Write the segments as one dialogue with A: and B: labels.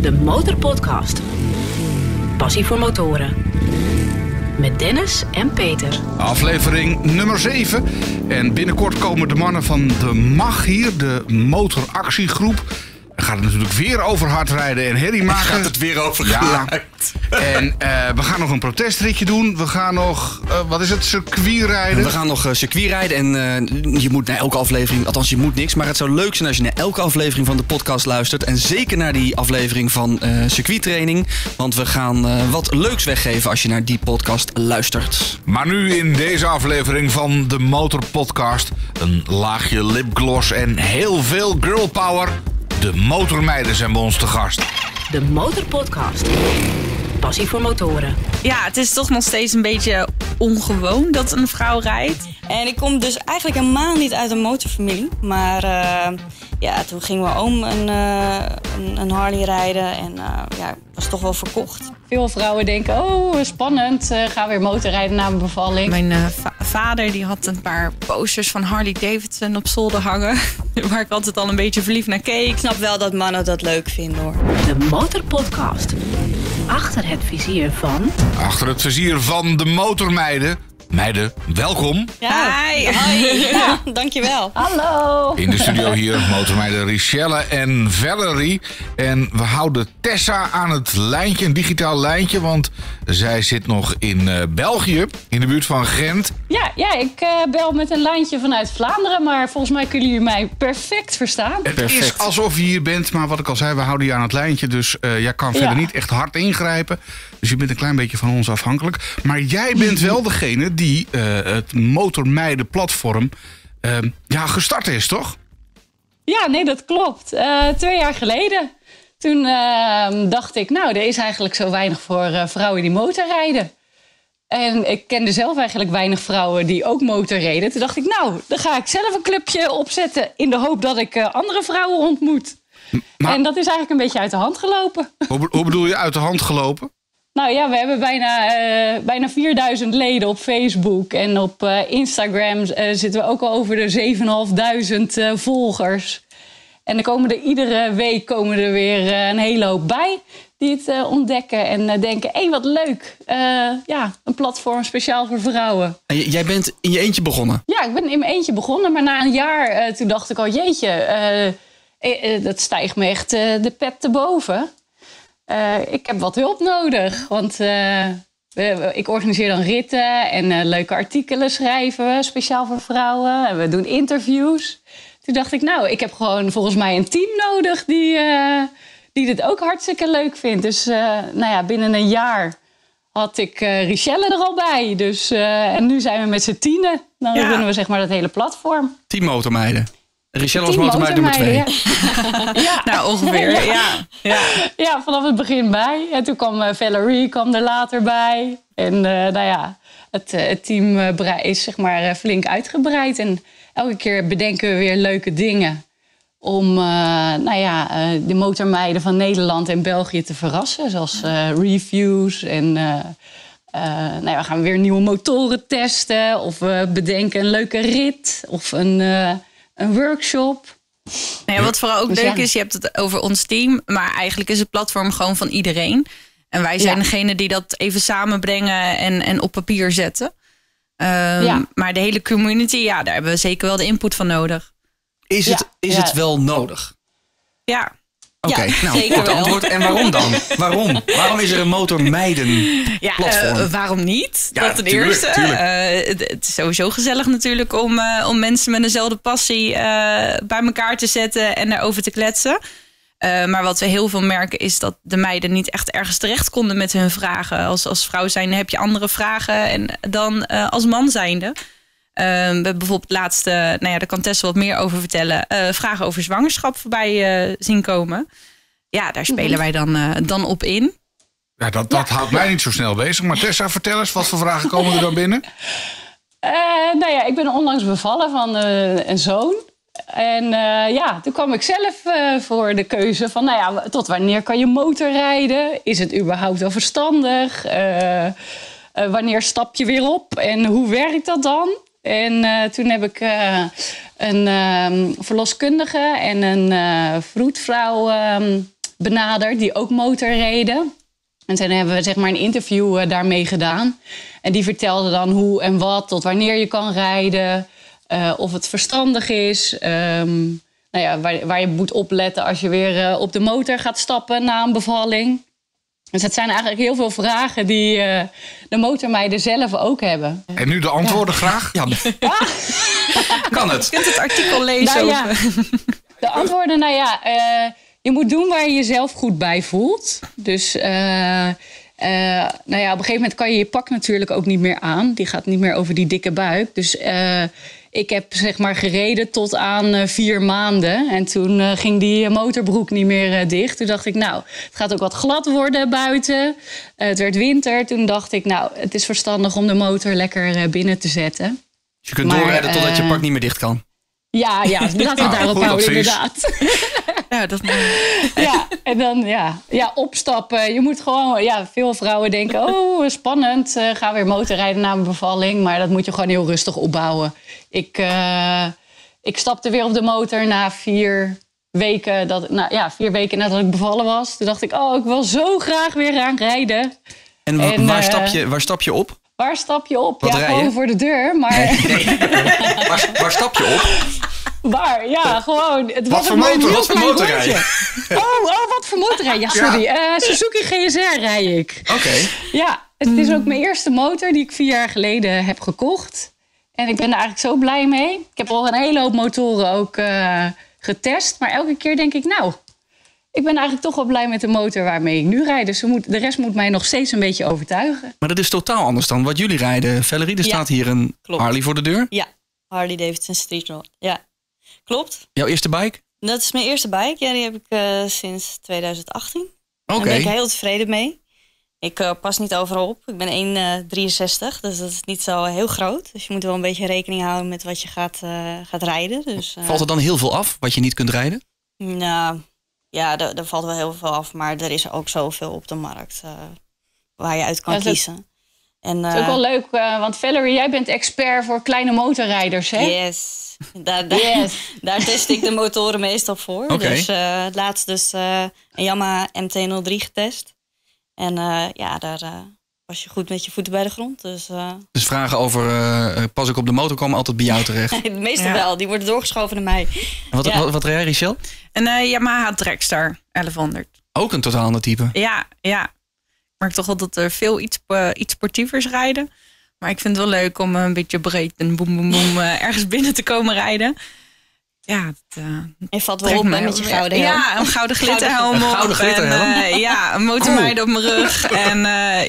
A: De Motorpodcast. Passie voor motoren. Met Dennis en Peter.
B: Aflevering nummer 7. En binnenkort komen de mannen van de MAG hier, de motoractiegroep. Dan gaat het natuurlijk weer over hard rijden en herrie maken.
C: Gaat het weer over geluid.
B: En we gaan nog een protestritje doen. We gaan nog, circuitrijden.
C: We gaan nog circuitrijden en je moet naar elke aflevering, althans je moet niks. Maar het zou leuk zijn als je naar elke aflevering van de podcast luistert. En zeker naar die aflevering van circuittraining. Want we gaan wat leuks weggeven als je naar die podcast luistert.
B: Maar nu in deze aflevering van de Motorpodcast een laagje lipgloss en heel veel girl power. De motormeiden zijn bij ons te gast.
A: De Motorpodcast. Passie voor motoren.
D: Ja, het is toch nog steeds een beetje ongewoon dat een vrouw rijdt.
E: En ik kom dus eigenlijk helemaal niet uit een motorfamilie. Maar toen ging mijn oom een Harley rijden en was toch wel verkocht.
F: Veel vrouwen denken, spannend, ga weer motorrijden na mijn bevalling.
D: Mijn vader die had een paar posters van Harley Davidson op zolder hangen. Waar ik altijd al een beetje verliefd naar keek.
E: Ik snap wel dat mannen dat leuk vinden, hoor.
A: De Motorpodcast. Achter het vizier van...
B: Achter het vizier van de motormeiden. Meiden, welkom.
E: Ja, hoi. Ja, dankjewel.
F: Hallo.
B: In de studio hier motormeiden Richelle en Valerie. En we houden Tessa aan het lijntje, een digitaal lijntje. Want zij zit nog in België, in de buurt van Gent.
F: Ja, ik bel met een lijntje vanuit Vlaanderen. Maar volgens mij kunnen jullie mij perfect verstaan.
B: Het is alsof je hier bent, maar wat ik al zei, we houden je aan het lijntje. Dus jij kan verder niet echt hard ingrijpen. Dus je bent een klein beetje van ons afhankelijk. Maar jij bent wel degene die het Motormeiden platform gestart is, toch?
F: Ja, nee, dat klopt. 2 jaar geleden. Toen dacht ik, er is eigenlijk zo weinig voor vrouwen die motorrijden. En ik kende zelf eigenlijk weinig vrouwen die ook motorreden. Toen dacht ik, dan ga ik zelf een clubje opzetten in de hoop dat ik andere vrouwen ontmoet. Maar, en dat is eigenlijk een beetje uit de hand gelopen.
B: Hoe bedoel je uit de hand gelopen?
F: Nou ja, we hebben bijna 4000 leden op Facebook. En op Instagram zitten we ook al over de 7.500 volgers. En iedere week komen er weer een hele hoop bij die het ontdekken en denken, wat leuk. Een platform speciaal voor vrouwen.
C: En jij bent in je eentje begonnen?
F: Ja, ik ben in mijn eentje begonnen. Maar na een jaar toen dacht ik al, dat stijgt me echt de pet te boven. Ik heb wat hulp nodig, want ik organiseer dan ritten en leuke artikelen schrijven, speciaal voor vrouwen. En we doen interviews. Toen dacht ik, ik heb gewoon volgens mij een team nodig die dit ook hartstikke leuk vindt. Dus binnen een jaar had ik Richelle er al bij. Dus, en nu zijn we met z'n 10. Dan runnen we zeg maar dat hele platform.
C: 10 motormeiden. Richelle was motormeid nummer 2.
F: Ja.
D: Nou, ongeveer,
F: ja, vanaf het begin bij. En toen kwam Valerie er later bij. En het team is zeg maar flink uitgebreid. En elke keer bedenken we weer leuke dingen om de motormeiden van Nederland en België te verrassen. Zoals reviews en we gaan weer nieuwe motoren testen. Of we bedenken een leuke rit of een workshop.
D: Nou ja, wat vooral ook leuk is, je hebt het over ons team, maar eigenlijk is het platform gewoon van iedereen. En wij zijn degene die dat even samenbrengen en op papier zetten. Maar de hele community, daar hebben we zeker wel de input van nodig.
C: Is het wel nodig?
D: Ja.
C: Oké,
E: zeker
C: goed
E: wel.
C: antwoord. En waarom dan? Waarom is er een motormeiden platform?
D: Waarom niet?
C: Ja,
D: dat ten
C: tuurlijk,
D: eerste. Het is sowieso gezellig natuurlijk om mensen met dezelfde passie bij elkaar te zetten en daarover te kletsen. Maar wat we heel veel merken is dat de meiden niet echt ergens terecht konden met hun vragen. Als vrouw zijnde heb je andere vragen dan als man zijnde. We hebben bijvoorbeeld laatste, daar kan Tessa wat meer over vertellen, vragen over zwangerschap voorbij zien komen. Ja, daar spelen wij dan op in.
B: Ja, dat houdt mij niet zo snel bezig. Maar Tessa, vertel eens, wat voor vragen komen er dan binnen?
F: Ik ben onlangs bevallen van een zoon. En toen kwam ik zelf voor de keuze van, tot wanneer kan je motorrijden? Is het überhaupt wel verstandig? Wanneer stap je weer op? En hoe werkt dat dan? En toen heb ik een verloskundige en een vroedvrouw benaderd die ook motor reden. En toen hebben we zeg maar een interview daarmee gedaan. En die vertelde dan hoe en wat, tot wanneer je kan rijden. Of het verstandig is. Waar je moet opletten als je weer op de motor gaat stappen na een bevalling. Dus het zijn eigenlijk heel veel vragen die de motormeiden zelf ook hebben.
B: En nu de antwoorden graag?
C: Ja. Kan het?
D: Je kunt het artikel lezen.
F: De antwoorden, je moet doen waar je jezelf goed bij voelt. Dus op een gegeven moment kan je pak natuurlijk ook niet meer aan. Die gaat niet meer over die dikke buik. Dus ik heb zeg maar gereden tot aan 4 maanden. En toen ging die motorbroek niet meer dicht. Toen dacht ik, het gaat ook wat glad worden buiten. Het werd winter. Toen dacht ik, het is verstandig om de motor lekker binnen te zetten.
C: Dus je kunt doorrijden totdat je pak niet meer dicht kan.
F: Ja, laten we daarop houden, inderdaad.
D: Ja, dat
F: en dan opstappen. Je moet gewoon, veel vrouwen denken, spannend, ga weer motorrijden na mijn bevalling. Maar dat moet je gewoon heel rustig opbouwen. Ik stapte weer op de motor na 4 weken, 4 weken nadat ik bevallen was. Toen dacht ik, ik wil zo graag weer gaan rijden.
C: En waar stap je op?
F: Waar stap je op?
C: Wat rij je?
F: Gewoon voor de deur. Maar...
C: Nee. Waar stap je op?
F: Gewoon.
C: Wat voor motor rij je?
F: Wat voor motor rij je? Ja, sorry. Suzuki GSR rij ik.
C: Oké.
F: Ja, het is ook mijn eerste motor die ik 4 jaar geleden heb gekocht. En ik ben er eigenlijk zo blij mee. Ik heb al een hele hoop motoren ook getest. Maar elke keer denk ik, ik ben eigenlijk toch wel blij met de motor waarmee ik nu rijd. Dus de rest moet mij nog steeds een beetje overtuigen.
C: Maar dat is totaal anders dan wat jullie rijden. Valerie, er staat hier een Harley voor de deur.
E: Ja, Harley Davidson Street Rod. Ja, klopt.
C: Jouw eerste bike?
E: Dat is mijn eerste bike. Ja, die heb ik sinds 2018.
C: Oké.
E: Daar ben ik heel tevreden mee. Ik pas niet overal op. Ik ben 1,63, dus dat is niet zo heel groot. Dus je moet wel een beetje rekening houden met wat je gaat rijden. Dus,
C: valt er dan heel veel af wat je niet kunt rijden?
E: Nou, ja, er valt wel heel veel af. Maar er is ook zoveel op de markt waar je uit kan kiezen. En,
F: het is ook wel leuk, want Valerie, jij bent expert voor kleine motorrijders, hè?
E: Yes. Daar test ik de motoren meestal voor.
C: Okay.
E: Dus laatst dus een Yamaha MT-03 getest. En daar was je goed met je voeten bij de grond. Dus
C: vragen over pas ik op de motor komen altijd bij jou terecht?
E: Meestal wel, die worden doorgeschoven naar mij.
C: Wat rij jij, Richelle?
D: Een Yamaha Dragstar 1100.
C: Ook een totaal ander type?
D: Ja. Ik merk toch wel dat er veel iets sportievers rijden. Maar ik vind het wel leuk om een beetje breed en boem ergens binnen te komen rijden. Ja,
E: en valt wel op met je gouden helm.
D: Ja, een gouden glitterhelm op.
C: Een gouden glitterhelm?
D: Een motormeid op mijn rug. En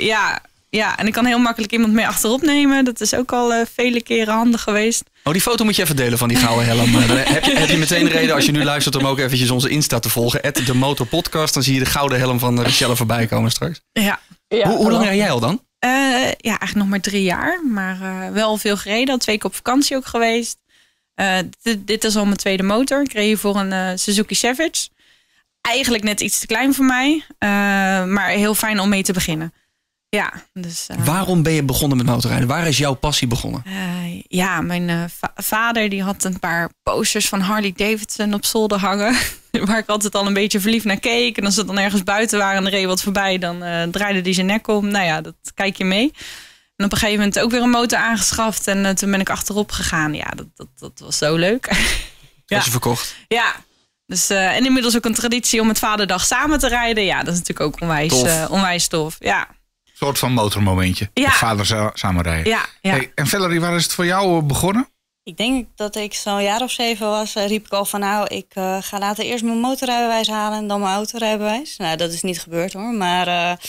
D: en ik kan heel makkelijk iemand mee achterop nemen. Dat is ook al vele keren handig geweest.
C: Die foto moet je even delen van die gouden helm. heb je meteen reden als je nu luistert om ook eventjes onze Insta te volgen. @demotopodcast. Dan zie je de gouden helm van Richelle voorbij komen straks.
D: Ja.
C: Hoe lang rij jij al dan?
D: Eigenlijk nog maar 3 jaar. Maar wel veel gereden. Al 2 keer op vakantie ook geweest. Dit is al mijn tweede motor. Ik reed hiervoor een Suzuki Savage. Eigenlijk net iets te klein voor mij. Maar heel fijn om mee te beginnen. Ja, dus,
C: waarom ben je begonnen met motorrijden? Waar is jouw passie begonnen?
D: Mijn vader die had een paar posters van Harley Davidson op zolder hangen. Waar ik altijd al een beetje verliefd naar keek. En als ze dan ergens buiten waren en er reed wat voorbij, dan draaide die zijn nek om. Nou ja, dat kijk je mee. En op een gegeven moment ook weer een motor aangeschaft. En toen ben ik achterop gegaan. Ja, dat was zo leuk.
C: Was je verkocht?
D: Ja. Dus, en inmiddels ook een traditie om met Vaderdag samen te rijden. Ja, dat is natuurlijk ook onwijs tof. Ja.
B: Een soort van motormomentje.
D: Ja.
B: Met vader samen rijden.
D: Ja.
B: Hey, en Valerie, waar is het voor jou begonnen?
E: Ik denk dat ik zo'n jaar of 7 was, riep ik al van ik ga later eerst mijn motorrijbewijs halen en dan mijn autorijbewijs. Nou, dat is niet gebeurd hoor. Maar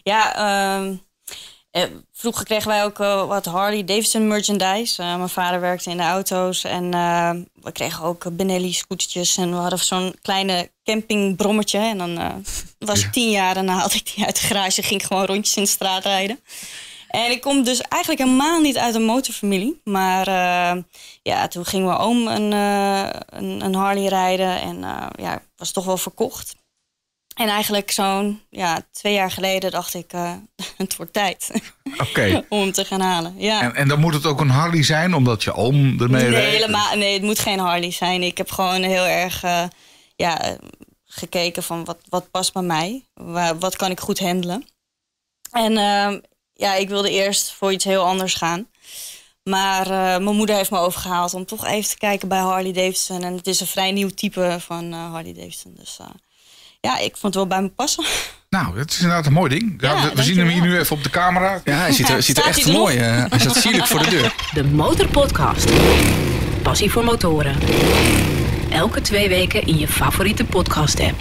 E: vroeger kregen wij ook wat Harley Davidson merchandise. Mijn vader werkte in de auto's en we kregen ook Benelli scootertjes. En we hadden zo'n kleine campingbrommetje. En dan was ik 10 jaar en dan haalde ik die uit de garage en ging gewoon rondjes in de straat rijden. En ik kom dus eigenlijk helemaal niet uit een motorfamilie. Maar toen ging mijn oom een Harley rijden en was toch wel verkocht. En eigenlijk zo'n 2 jaar geleden dacht ik, het wordt tijd om hem te gaan halen. Ja.
B: En dan moet het ook een Harley zijn, omdat je oom ermee rijdt?
E: Nee, het moet geen Harley zijn. Ik heb gewoon heel erg gekeken van wat past bij mij. Wat kan ik goed handelen. En ik wilde eerst voor iets heel anders gaan. Maar mijn moeder heeft me overgehaald om toch even te kijken bij Harley Davidson. En het is een vrij nieuw type van Harley Davidson. Dus ik vond het wel bij me passen.
B: Nou, het is inderdaad een mooi ding.
E: Ja,
B: we zien hem hier nu even op de camera.
C: Ja, hij ziet er echt mooi uit. Hij staat sierlijk voor de deur.
A: De Motorpodcast. Passie voor motoren. Elke 2 weken in je favoriete podcast-app.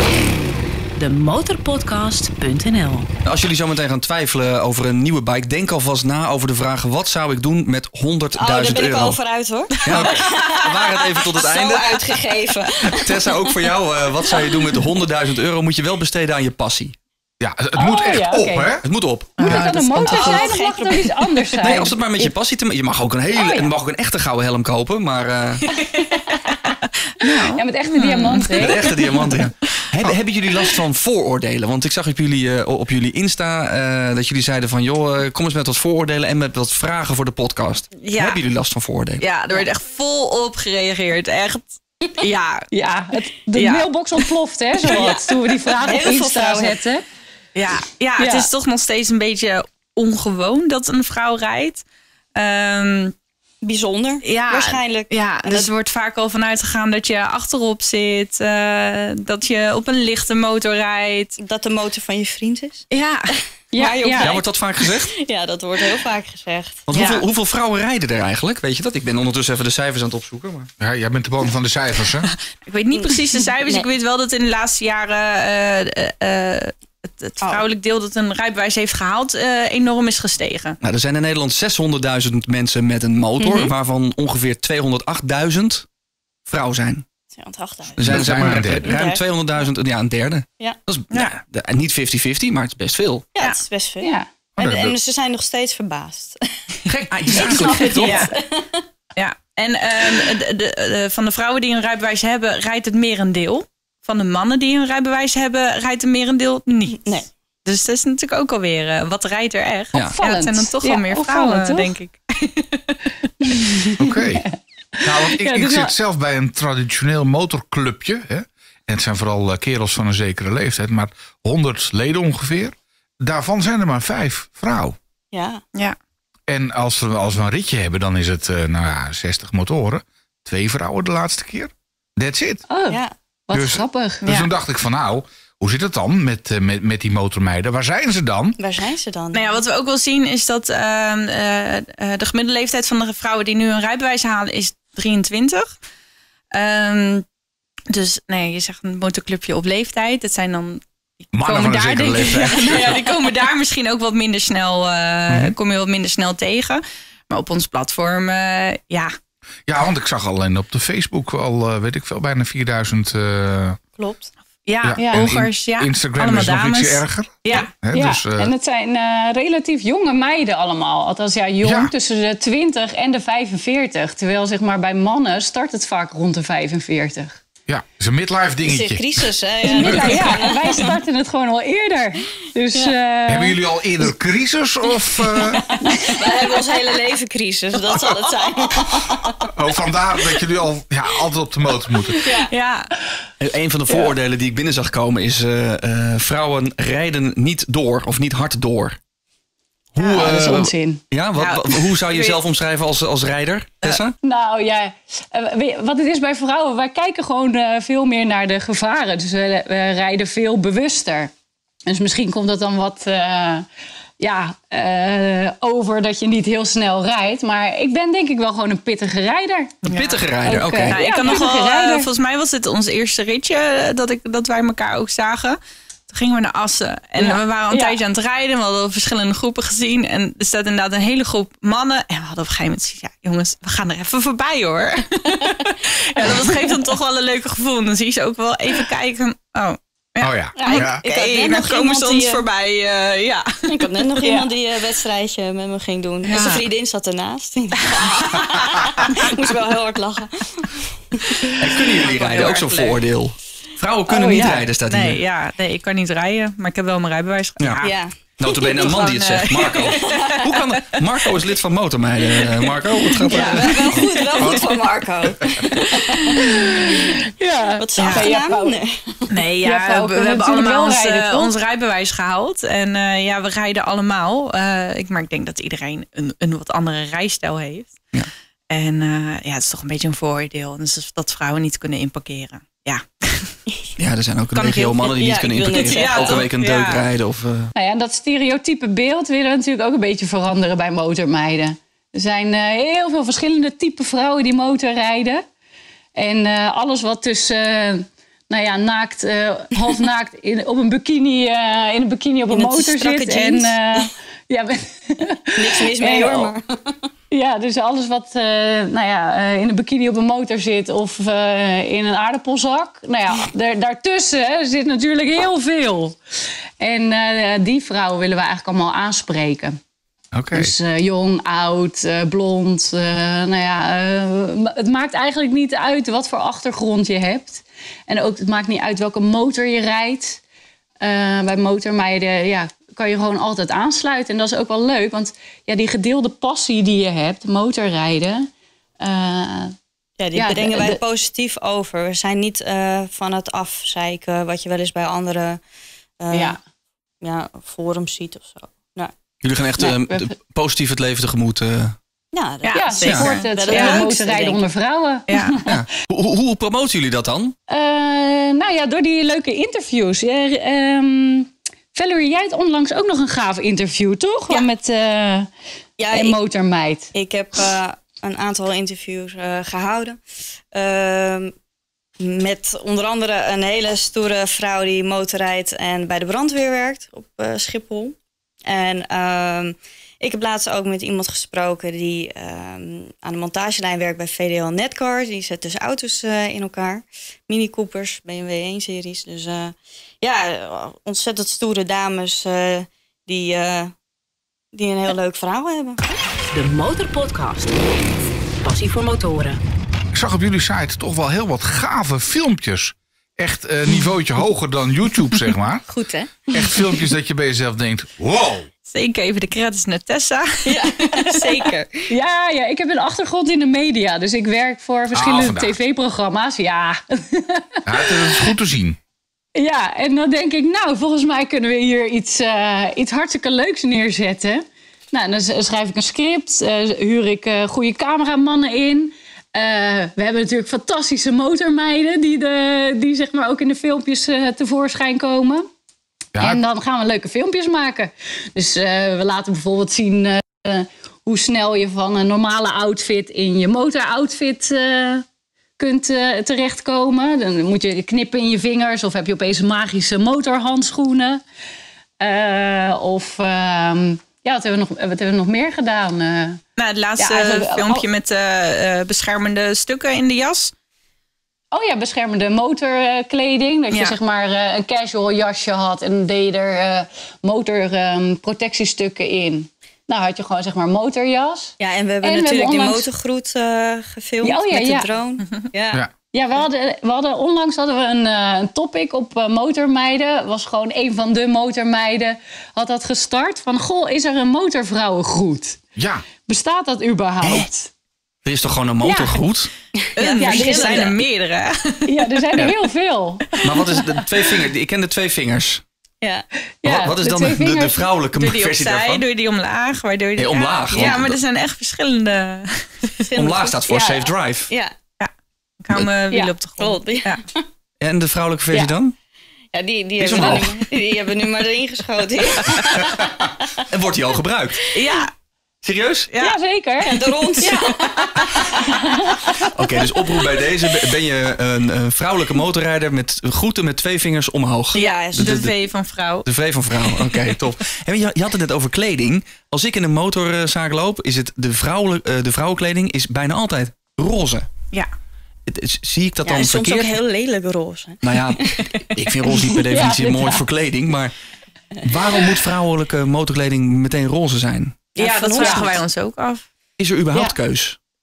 A: Demotorpodcast.nl.
C: Als jullie zo meteen gaan twijfelen over een nieuwe bike, denk alvast na over de vraag: wat zou ik doen met 100.000 euro?
E: Daar ben ik al vooruit, hoor.
C: Ja, okay. We waren het even tot het einde.
E: Zo uitgegeven.
C: Tessa, ook voor jou. Wat zou je doen met 100.000 euro? Moet je wel besteden aan je passie.
B: Ja, het moet echt op, hè?
C: Het moet op.
F: Moet het dan een motor zijn of mag het ook iets anders zijn?
C: Nee, als het maar met je passie te maken. Je mag ook een echte gouden helm kopen, maar...
F: Ja, met echte diamanten.
C: Met echte diamanten, ja. Hebben jullie last van vooroordelen? Want ik zag op jullie Insta dat jullie zeiden van... joh, kom eens met wat vooroordelen en met wat vragen voor de podcast.
D: Ja.
C: Hebben jullie last van vooroordelen?
D: Ja, er werd echt volop gereageerd. Echt, ja.
F: Ja, de mailbox ontploft, hè, zowat. Toen we die vragen op Insta zetten.
D: Ja, het is toch nog steeds een beetje ongewoon dat een vrouw rijdt.
E: Bijzonder, waarschijnlijk.
D: Ja, dus er wordt vaak al vanuit gegaan dat je achterop zit. Dat je op een lichte motor rijdt.
E: Dat de motor van je vriend is.
C: Ja, wordt dat vaak gezegd?
E: Ja, dat wordt heel vaak gezegd.
C: Want hoeveel vrouwen rijden er eigenlijk? Weet je dat? Ik ben ondertussen even de cijfers aan het opzoeken. Maar...
B: Ja, jij bent de man van de cijfers, hè?
D: Ik weet niet precies de cijfers. Nee. Ik weet wel dat in de laatste jaren... Het vrouwelijk deel dat een rijbewijs heeft gehaald enorm is gestegen.
C: Nou, er zijn in Nederland 600.000 mensen met een motor, waarvan ongeveer 208.000 vrouw zijn.
E: 208.000.
C: Er zijn zeg maar ruim 200.000, een derde.
E: Ja.
C: Dat is niet 50-50, maar het is best veel.
E: Ja, het is best veel.
F: Ja.
E: En ze zijn nog steeds verbaasd.
C: Gek, gek toch?
D: Ja. En van de vrouwen die een rijbewijs hebben, rijdt het merendeel. Van de mannen die een rijbewijs hebben, rijdt een merendeel niet. Nee. Dus dat is natuurlijk ook alweer, wat rijdt er echt?
F: Ja.
D: Het zijn dan toch wel meer vrouwen, toch? Denk ik.
B: Oké. Nou, want ik zit zelf bij een traditioneel motorclubje. Hè? En het zijn vooral kerels van een zekere leeftijd. Maar 100 leden ongeveer. Daarvan zijn er maar 5 vrouw.
E: Ja.
B: En als we een ritje hebben, dan is het 60 motoren. 2 vrouwen de laatste keer. That's it.
F: Oh, ja. Wat grappig.
B: Dus toen dacht ik van hoe zit het dan met die motormeiden? Waar zijn ze dan?
D: Nou ja, wat we ook wel zien is dat de gemiddelde leeftijd van de vrouwen die nu een rijbewijs halen is 23. Dus nee, je zegt een motorclubje op leeftijd. Dat zijn dan...
B: Mannen van een zekere leeftijd.
D: Die komen daar misschien ook wat minder snel... kom je wat minder snel tegen. Maar op ons platform,
B: Ja, want ik zag alleen op de Facebook al, weet ik veel, bijna 4000...
E: Klopt.
D: Ja, volgers.
B: Instagram
D: allemaal
B: is nog
D: dames.
B: ietsje erger.
D: Ja.
B: Dus,
F: en het zijn relatief jonge meiden allemaal. Althans, jong tussen de 20 en de 45. Terwijl zeg maar bij mannen start het vaak rond de 45.
B: Ja, het is een midlife dingetje.
E: Het is een crisis, hè?
F: En wij starten het gewoon al eerder. Dus,
B: hebben jullie al eerder crisis? Of,
E: We hebben ons hele leven crisis, dat zal het zijn.
B: Vandaar dat jullie al altijd op de motor moeten.
D: Ja.
C: Een van de vooroordelen die ik binnen zag komen is... vrouwen rijden niet door of niet hard door.
F: Dat is onzin.
C: Hoe zou je jezelf omschrijven als rijder, Tessa?
F: Wat het is bij vrouwen, wij kijken gewoon veel meer naar de gevaren. Dus we rijden veel bewuster. Dus misschien komt dat dan wat over dat je niet heel snel rijdt. Maar ik ben denk ik wel gewoon een pittige rijder.
C: Een pittige rijder, oké.
D: Ik kan nog wel, volgens mij was het ons eerste ritje dat wij elkaar ook zagen. Gingen we naar Assen. En we waren een tijdje aan het rijden. We hadden verschillende groepen gezien. En er staat inderdaad een hele groep mannen. En we hadden op een gegeven moment gezegd... jongens, we gaan er even voorbij, hoor. Dat geeft dan toch wel een leuke gevoel. En dan zie je ze ook wel even kijken. Dan komen ze ons voorbij.
E: Ik had net nog iemand die een wedstrijdje met me ging doen. En zijn vriendin zat ernaast. Ik moest wel heel hard lachen.
C: En kunnen jullie rijden? Ook zo'n voordeel. Vrouwen kunnen niet rijden, staat
D: Nee,
C: hier.
D: nee, ik kan niet rijden, maar ik heb wel mijn rijbewijs gehad.
E: Ja.
C: Notabene een man die het zegt, Marco. Hoe kan dat? Marco is lid van Motormeiden. Marco, wat gaat er?
E: Wel goed van Marco.
F: Ja.
E: Wat zacht gedaan? Nee.
D: Nee,
F: Ja,
D: we
F: vrouwen kunnen
D: hebben
F: natuurlijk
D: allemaal
F: wel rijden, toch?
D: ons rijbewijs gehaald. En we rijden allemaal. Maar ik denk dat iedereen een wat andere rijstijl heeft.
C: Ja.
D: En het is toch een beetje een voordeel. Dus dat vrouwen niet kunnen inparkeren. Ja.
C: Ja, er zijn ook een
D: Kan ik
C: regio
D: heel
C: mannen die
E: goed-
C: niet kunnen
E: ja, ik wil
C: inparkeren.
E: net
C: Elke
D: zeggen,
C: week een
D: toch?
C: deuk
D: Ja.
C: rijden. Of,
F: Nou ja, en dat stereotype beeld willen we natuurlijk ook een beetje veranderen bij motormeiden. Er zijn heel veel verschillende type vrouwen die motorrijden. En alles wat tussen naakt, half naakt op een bikini, in een bikini op een
E: In het
F: motor
E: strakke
F: zit.
E: jeans. Niks mis mee hoor, maar...
F: Ja, dus alles wat in een bikini op een motor zit of in een aardappelzak. Nou ja, daartussen zit natuurlijk heel veel. En die vrouwen willen we eigenlijk allemaal aanspreken.
B: Oké.
F: Dus jong, oud, blond. Het maakt eigenlijk niet uit wat voor achtergrond je hebt. En ook het maakt niet uit welke motor je rijdt. Bij motormeiden kan je gewoon altijd aansluiten. En dat is ook wel leuk, want die gedeelde passie die je hebt, motorrijden...
E: die brengen wij positief over. We zijn niet van het afzeiken wat je wel eens bij andere forums ziet of zo. Nou,
C: jullie gaan echt positief het leven tegenmoet.
F: zeker. Support het motorrijden onder vrouwen.
D: Ja.
C: Ja. Hoe promoten jullie dat dan?
F: Door die leuke interviews. Valerie, jij had onlangs ook nog een gaaf interview, toch?
E: Ja.
F: Met een motormeid.
E: Ik heb een aantal interviews gehouden. Met onder andere een hele stoere vrouw die motorrijdt en bij de brandweer werkt op Schiphol. En ik heb laatst ook met iemand gesproken die aan de montagelijn werkt bij VDL Netcar. Die zet dus auto's in elkaar. Mini Coopers, BMW 1-series. Dus ontzettend stoere dames die een heel leuk verhaal hebben.
A: De Motorpodcast. Passie voor motoren.
B: Ik zag op jullie site toch wel heel wat gave filmpjes. Echt niveautje hoger dan YouTube, zeg maar.
E: Goed, hè?
B: Echt filmpjes dat je bij jezelf denkt, wow.
D: Zeker even de credits naar Tessa.
E: Ja, zeker.
F: Ja, ik heb een achtergrond in de media. Dus ik werk voor verschillende
B: vandaag.
F: tv-programma's. Ja.
B: Ja, het is goed te zien.
F: Ja, en dan denk ik, volgens mij kunnen we hier iets hartstikke leuks neerzetten. Nou, dan schrijf ik een script, huur ik goede cameramannen in. We hebben natuurlijk fantastische motormeiden die zeg maar ook in de filmpjes tevoorschijn komen.
B: Ja.
F: En dan gaan we leuke filmpjes maken. Dus we laten bijvoorbeeld zien hoe snel je van een normale outfit in je motoroutfit kunt terechtkomen. Dan moet je knippen in je vingers of heb je opeens magische motorhandschoenen. Wat hebben we nog meer gedaan?
D: Het laatste filmpje met beschermende stukken in de jas.
F: Oh ja, beschermende motorkleding. Dat je zeg maar een casual jasje had en deed je er motorprotectiestukken in. Nou had je gewoon zeg maar motorjas.
E: Ja, en we hebben natuurlijk die motorgroet gefilmd met de drone.
F: Ja, onlangs hadden we een topic op motormeiden. Was gewoon een van de motormeiden had dat gestart. Van, goh, is er een motorvrouwengroet?
B: Ja.
F: Bestaat dat überhaupt?
C: Er is toch gewoon een motorgroet?
D: Er zijn er meerdere.
F: Ja, er zijn er heel veel.
C: Maar wat is de twee vingers? Ik ken de twee vingers.
E: Ja.
C: Wat is dan de vrouwelijke versie daarvan?
D: Doe je die omlaag? Waardoor je
C: omlaag?
D: Ja, maar er zijn echt verschillende.
C: Omlaag staat voor safe drive.
E: Ja.
D: Ik hou mijn wielen op de grond.
E: Ja.
C: En de vrouwelijke versie dan?
E: Ja, die hebben we nu maar erin geschoten.
C: En wordt die al gebruikt?
D: Ja.
C: Serieus?
F: Ja, zeker.
E: En door ons. Ja.
C: Oké, dus oproep bij deze. Ben je een vrouwelijke motorrijder met groeten met twee vingers omhoog?
D: Ja, de V van vrouw.
C: De V van vrouw, oké, top. En je had het net over kleding. Als ik in een motorzaak loop, is het de vrouwenkleding is bijna altijd roze.
D: Ja.
C: Zie ik dat dan
E: soms
C: verkeerd?
E: ook heel lelijk roze.
C: Nou ja, ik vind roze niet per definitie mooi voor kleding. Maar waarom moet vrouwelijke motorkleding meteen roze zijn?
D: Ja, dat vragen wij ons ook af.
C: Is er überhaupt keus?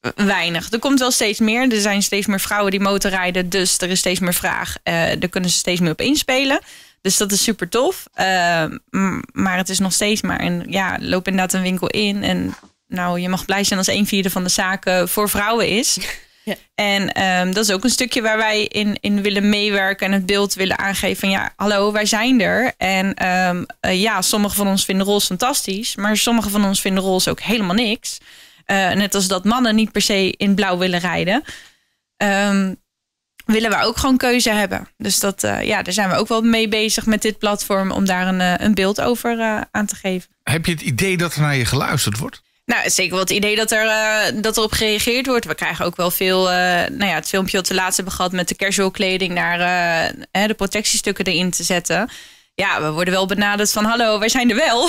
D: weinig. Er komt wel steeds meer. Er zijn steeds meer vrouwen die motorrijden. Dus er is steeds meer vraag. Daar kunnen ze steeds meer op inspelen. Dus dat is super tof. Maar het is nog steeds maar. En ja, loop inderdaad een winkel in. En nou, je mag blij zijn als 1/4 van de zaken voor vrouwen is. Ja. En dat is ook een stukje waar wij in willen meewerken. En het beeld willen aangeven van ja, hallo, wij zijn er. En sommigen van ons vinden roze fantastisch. Maar sommigen van ons vinden roze ook helemaal niks. Net als dat mannen niet per se in blauw willen rijden. Willen we ook gewoon keuze hebben. Dus daar zijn we ook wel mee bezig met dit platform. Om daar een beeld over aan te geven.
B: Heb je het idee dat er naar je geluisterd wordt?
D: Nou, zeker wel het idee dat er op gereageerd wordt. We krijgen ook wel veel... het filmpje wat we laatst hebben gehad met de casual kleding... naar de protectiestukken erin te zetten. Ja, we worden wel benaderd van... hallo, wij zijn er wel.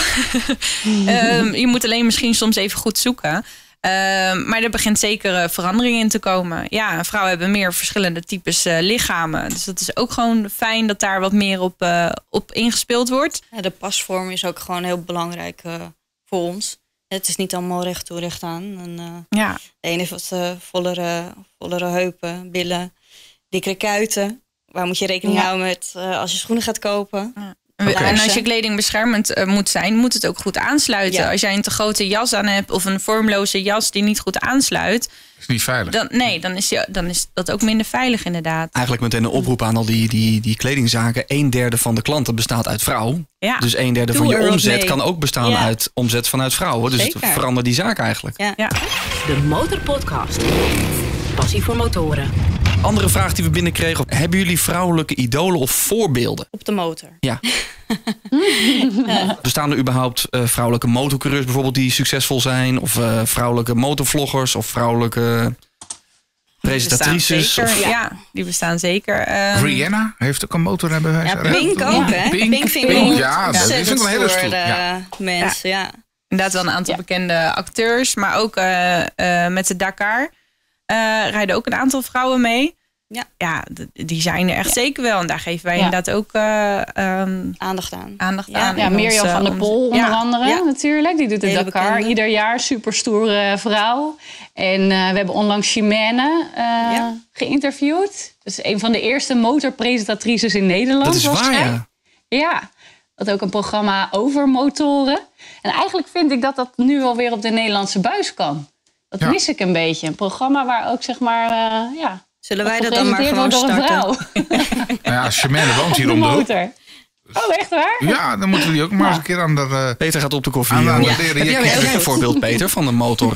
D: Je moet alleen misschien soms even goed zoeken. Maar er begint zeker verandering in te komen. Ja, vrouwen hebben meer verschillende types lichamen. Dus dat is ook gewoon fijn dat daar wat meer op ingespeeld wordt.
E: Ja, de pasvorm is ook gewoon heel belangrijk voor ons. Het is niet allemaal recht toe, recht aan. En, de ene heeft wat vollere heupen, billen, dikkere kuiten. Waar moet je rekening houden met als je schoenen gaat kopen?
D: Ja. En als je kleding beschermend moet zijn, moet het ook goed aansluiten. Ja. Als jij een te grote jas aan hebt of een vormloze jas die niet goed aansluit...
B: is niet veilig.
D: Dan is dat ook minder veilig inderdaad.
C: Eigenlijk meteen een oproep aan al die kledingzaken. 1/3 van de klanten bestaat uit vrouw. Ja. Dus 1/3 van je omzet kan ook bestaan uit omzet vanuit vrouwen. Dus het verandert die zaak eigenlijk.
A: Ja. De Motorpodcast. Passie voor motoren.
C: Andere vraag die we binnenkregen. Hebben jullie vrouwelijke idolen of voorbeelden?
E: Op de motor.
C: Ja. Bestaan er überhaupt vrouwelijke motorcoureurs bijvoorbeeld die succesvol zijn? Of vrouwelijke motorvloggers? Of vrouwelijke presentatrices?
D: Die bestaan zeker.
B: Rihanna heeft ook een motorrijbewijs.
E: Ja, Pink ook, hè? Pink vind ik ook.
B: Ja, dat is een hele stoel.
E: Mensen, ja.
D: Inderdaad wel een aantal bekende acteurs. Maar ook met de Dakar rijden ook een aantal vrouwen mee. Ja, die zijn er echt zeker wel. En daar geven wij inderdaad ook
E: aandacht aan.
F: Ja, Mirjam van der Pol onder andere natuurlijk. Die doet de Dakar bekende. Ieder jaar. Super stoere vrouw. En we hebben onlangs Chimène geïnterviewd. Dus een van de eerste motorpresentatrices in Nederland.
C: Dat is waar, ja.
F: Ja, dat ook een programma over motoren. En eigenlijk vind ik dat nu alweer op de Nederlandse buis kan. Dat mis ik een beetje. Een programma waar ook zeg maar...
E: Zullen wij dat dan maar gewoon starten?
F: Nou
B: ja, Chimène woont hier om de hoek.
F: Oh, echt waar?
B: Ja, dan moeten we die ook maar eens een keer aan dat...
C: Peter gaat op de koffie. Heb jij een voorbeeld, Peter, van een motor...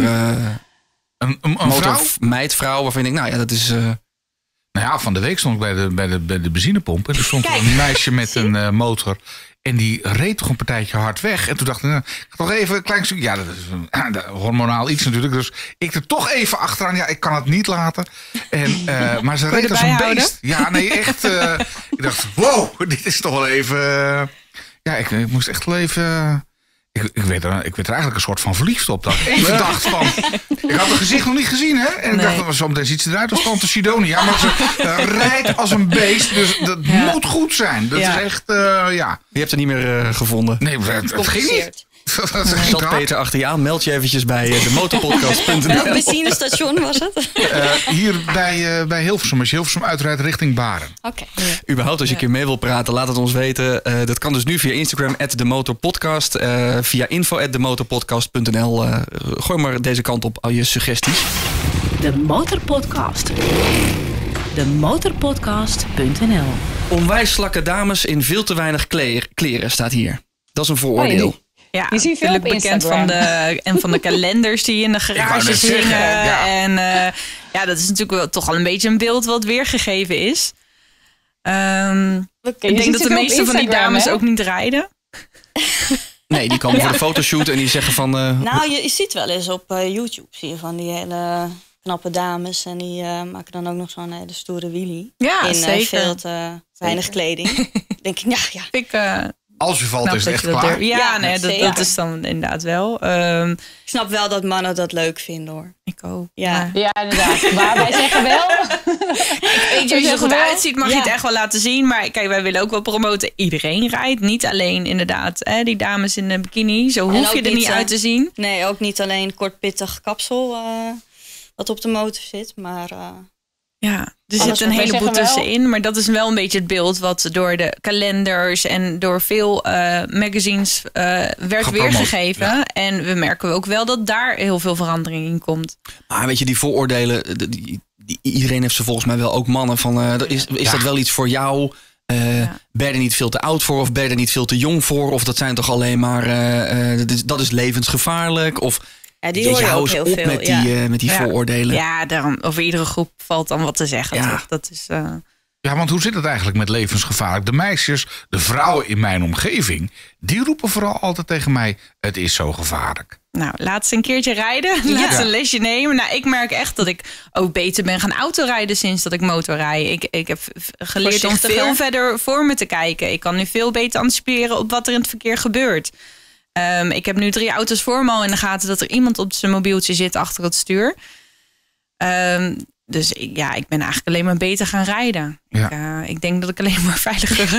B: een
C: motormeidvrouw waarvan ik denk, dat is...
B: Nou ja, van de week stond ik bij de benzinepomp. En er stond een meisje met een motor. En die reed toch een partijtje hard weg. En toen dacht ik, ik ga toch even een klein stukje... Ja, dat is hormonaal iets natuurlijk. Dus ik er toch even achteraan. Ja, ik kan het niet laten. En, maar ze reed als een beest. Ja, nee, echt. Ik dacht, wow, dit is toch wel even... ik moest echt wel even... Ik werd er eigenlijk een soort van verliefd op. Dat ik even dacht van... Ik had het gezicht nog niet gezien, hè? En ik dacht, zometeen ziet ze eruit als Tante Sidonia. Maar ze rijdt als een beest. Dus dat moet goed zijn. Dat is echt, Je
C: hebt er niet meer gevonden.
B: Nee, het ging niet.
C: Zat Peter achter je aan? Meld je eventjes bij de motorpodcast.nl.
E: Welk benzinestation was het?
B: Hier bij Hilversum. Als je Hilversum uitrijdt richting Baren.
E: Oké.
C: Überhaupt, als je een keer mee wil praten, laat het ons weten. Dat kan dus nu via Instagram @demotorpodcast. Via info@demotorpodcast.nl. Gooi maar deze kant op al je suggesties.
A: De Motorpodcast. Demotorpodcast.nl.
C: Onwijs slakke dames in veel te weinig kleren staat hier. Dat is een vooroordeel.
D: Ja, je ziet veel bekend van de kalenders die in de garage zingen.
B: Ja.
D: En dat is natuurlijk wel toch al een beetje een beeld wat weergegeven is. Ik denk dat de meeste van die dames ook niet rijden.
C: Nee, die komen voor de fotoshoot en die zeggen van...
E: Nou, je ziet wel eens op YouTube, zie je van die hele knappe dames. En die maken dan ook nog zo'n hele stoere wheelie.
D: Ja,
E: in
D: zeker.
E: Veel te weinig kleding. Denk ik,
B: als je valt is het echt klaar.
D: Dat is dan inderdaad wel.
E: Ik snap wel dat mannen dat leuk vinden, hoor.
D: Ik ook.
E: Ja,
F: inderdaad. Maar wij zeggen wel...
D: Als je er goed uitziet, mag je het echt wel laten zien. Maar kijk, wij willen ook wel promoten. Iedereen rijdt. Niet alleen inderdaad die dames in de bikini. Zo hoef je er niet uit te zien.
E: Nee, ook niet alleen kort pittig kapsel. wat op de motor zit. Maar
D: Ja, er
E: Alles
D: zit een
E: wat wij
D: heleboel
F: zeggen wel.
D: tussenin. Maar dat is wel een beetje het beeld wat door de kalenders en door veel magazines werd
B: Gepromoot,
D: weergegeven.
B: ja.
D: En we merken ook wel dat daar heel veel verandering in komt.
C: Maar weet je, die vooroordelen, iedereen heeft ze volgens mij wel, ook mannen. Van, is dat wel iets voor jou? Ben je er niet veel te oud voor? Of ben je er niet veel te jong voor? Of dat zijn toch alleen maar, dat is levensgevaarlijk? Of
E: ja, die hoor je
C: hou
E: ook
C: eens
E: heel
C: op
E: veel.
C: met die
D: Ja.
C: vooroordelen.
D: Ja, daarom, over iedere groep valt dan wat te zeggen.
C: Ja.
D: Toch? Dat is,
B: Ja, want hoe zit het eigenlijk met levensgevaarlijk? De meisjes, de vrouwen in mijn omgeving, die roepen vooral altijd tegen mij, het is zo gevaarlijk.
D: Nou, laat ze een keertje rijden. Laat ze een lesje nemen. Nou, ik merk echt dat ik ook beter ben gaan autorijden sinds dat ik motorrijd. Ik heb geleerd om
E: Voorzichtiger.
D: veel verder voor me te kijken. Ik kan nu veel beter anticiperen op wat er in het verkeer gebeurt. Ik heb nu 3 auto's voor me al in de gaten dat er iemand op zijn mobieltje zit achter het stuur. Dus ik ben eigenlijk alleen maar beter gaan rijden.
B: Ja.
D: Ik denk dat ik alleen maar veiliger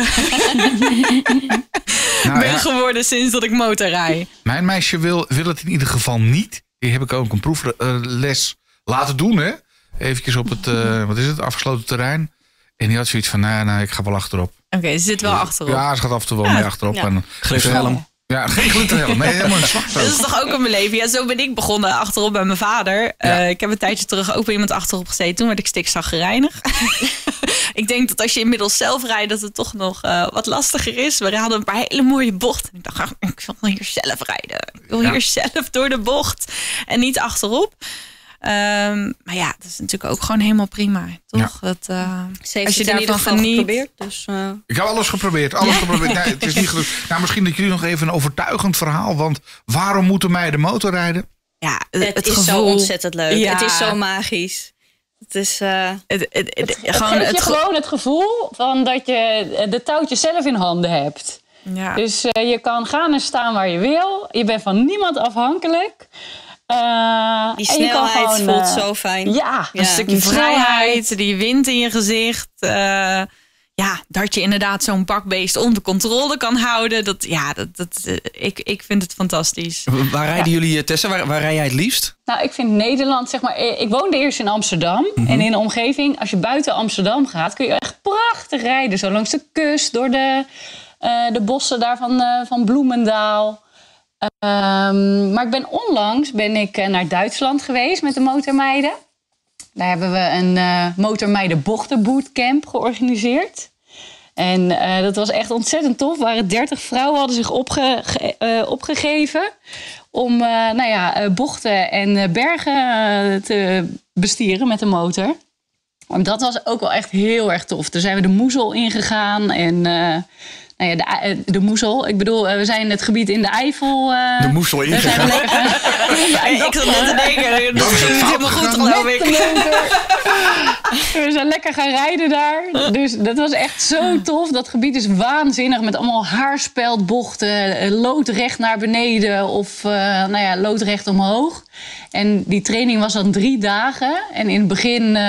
B: Nou,
D: ben
B: ja,
D: geworden sinds dat ik motorrijd.
B: mijn meisje wil het in ieder geval niet. Die heb ik ook een proefles laten doen, hè? Eventjes op het afgesloten terrein. En die had zoiets van, nou, ik ga wel achterop.
D: Oké, ze zit wel achterop.
B: Ja, ze gaat af en toe wel mee achterop.
E: Ja.
B: En,
C: Glitterhelm.
B: Ja, geen glitterhelm. Nee, helemaal een
D: Dat
B: slachtoffer.
D: is toch ook een beleving. Ja, zo ben ik begonnen achterop bij mijn vader.
B: Ja.
D: Ik heb een tijdje terug ook bij iemand achterop gezeten. Toen werd ik stikzaggerijnig. Ik denk dat als je inmiddels zelf rijdt, dat het toch nog wat lastiger is. We hadden een paar hele mooie bochten. Ik dacht, ik wil hier zelf rijden. Ik wil hier zelf door de bocht en niet achterop. Maar ja, dat is natuurlijk ook gewoon helemaal prima, toch?
B: Ja.
E: Ze heeft
D: als je
E: het in ieder
D: daarvan
E: geval
D: geniet.
E: geprobeerd. Dus
B: Ik heb alles geprobeerd. Nee, het is niet gelukt. Nou, misschien dat jullie nog even een overtuigend verhaal. Want waarom moeten meiden motor rijden?
D: Ja,
E: het is
D: gevoel.
E: zo ontzettend leuk.
D: Ja.
E: Het is zo magisch. Het is...
D: Gewoon
F: geeft je gewoon het gevoel van dat je de touwtjes zelf in handen hebt.
D: Ja.
F: Dus je kan gaan en staan waar je wil. Je bent van niemand afhankelijk.
E: die
F: en je kan
E: snelheid
F: gewoon,
E: voelt zo fijn.
F: Ja,
D: Een stukje
F: die
D: vrijheid, die wind in je gezicht. Dat je inderdaad zo'n bakbeest onder controle kan houden. Ik vind het fantastisch.
C: Waar rijden jullie, Tessa? Waar rij jij het liefst?
F: Nou, ik vind Nederland, zeg maar... Ik woonde eerst in Amsterdam. En in de omgeving, als je buiten Amsterdam gaat, kun je echt prachtig rijden. Zo langs de kust, door de bossen daar van Bloemendaal. Maar onlangs ben ik naar Duitsland geweest met de motormeiden. Daar hebben we een motormeiden bochtenbootcamp georganiseerd. En dat was echt ontzettend tof. Er waren 30 vrouwen, hadden zich opgegeven om bochten en bergen te bestieren met de motor. En dat was ook wel echt heel erg tof. Toen zijn we de Moezel ingegaan en de Moezel. Ik bedoel, we zijn het gebied in de Eifel.
C: De Moezel
F: daar zijn we
C: ingegaan.
F: lekker
D: Ik zat net te denken, dat is niet helemaal goed, geloof ik.
F: We zijn lekker gaan rijden daar. Dus dat was echt zo tof. Dat gebied is waanzinnig met allemaal haarspeldbochten. Loodrecht naar beneden of loodrecht omhoog. En die training was dan 3 dagen. En in het begin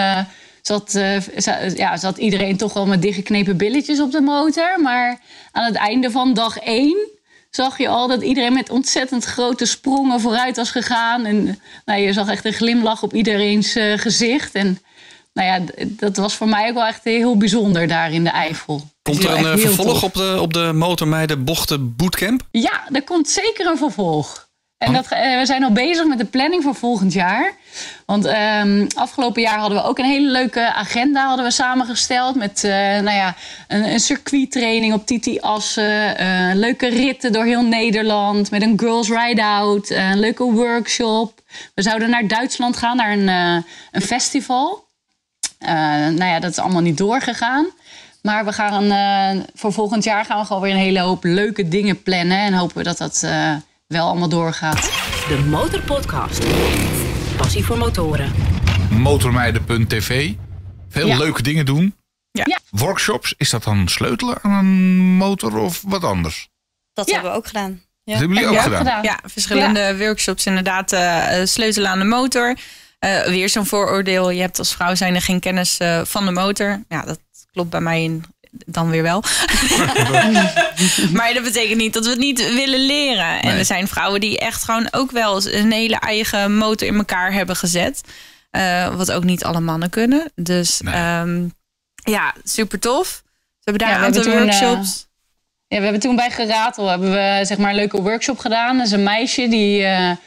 F: zat iedereen toch wel met dichtgeknepen billetjes op de motor. Maar aan het einde van dag 1 zag je al dat iedereen met ontzettend grote sprongen vooruit was gegaan. En je zag echt een glimlach op iedereen's gezicht. En dat was voor mij ook wel echt heel bijzonder daar in de Eifel.
C: Komt er een vervolg op de motormeiden bochten bootcamp?
F: Ja, er komt zeker een vervolg. En we zijn al bezig met de planning voor volgend jaar. Want afgelopen jaar hadden we ook een hele leuke agenda samengesteld. Met een circuittraining op Titi Assen. Leuke ritten door heel Nederland. Met een girls ride-out. Een leuke workshop. We zouden naar Duitsland gaan, naar een festival. Dat is allemaal niet doorgegaan. Maar we gaan voor volgend jaar gaan we gewoon weer een hele hoop leuke dingen plannen. En hopen we dat wel allemaal doorgaat.
A: De Motorpodcast. Passie voor motoren.
B: Motormeiden.tv. Veel leuke dingen doen.
D: Ja.
B: Workshops, is dat dan sleutelen aan een motor of wat anders?
E: Dat hebben we ook gedaan. Ja.
B: Dat hebben jullie ook gedaan?
D: Ja, verschillende workshops inderdaad. Sleutelen aan de motor. Weer zo'n vooroordeel. Je hebt als vrouw zijnde geen kennis van de motor. Ja, dat klopt bij mij dan weer wel. Maar dat betekent niet dat we het niet willen leren. En er zijn vrouwen die echt gewoon ook wel een hele eigen motor in elkaar hebben gezet. Wat ook niet alle mannen kunnen. Dus super tof. We hebben daar een aantal workshops.
F: We hebben toen bij Geratel een leuke workshop gedaan. Dat is een meisje die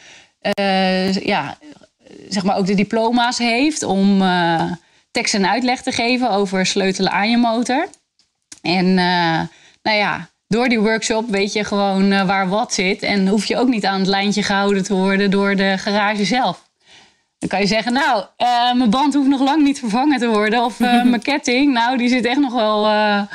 F: ook de diploma's heeft om tekst en uitleg te geven over sleutelen aan je motor. En door die workshop weet je gewoon waar wat zit. En hoef je ook niet aan het lijntje gehouden te worden door de garage zelf. Dan kan je zeggen, mijn band hoeft nog lang niet vervangen te worden. Of mijn ketting, die zit echt nog wel...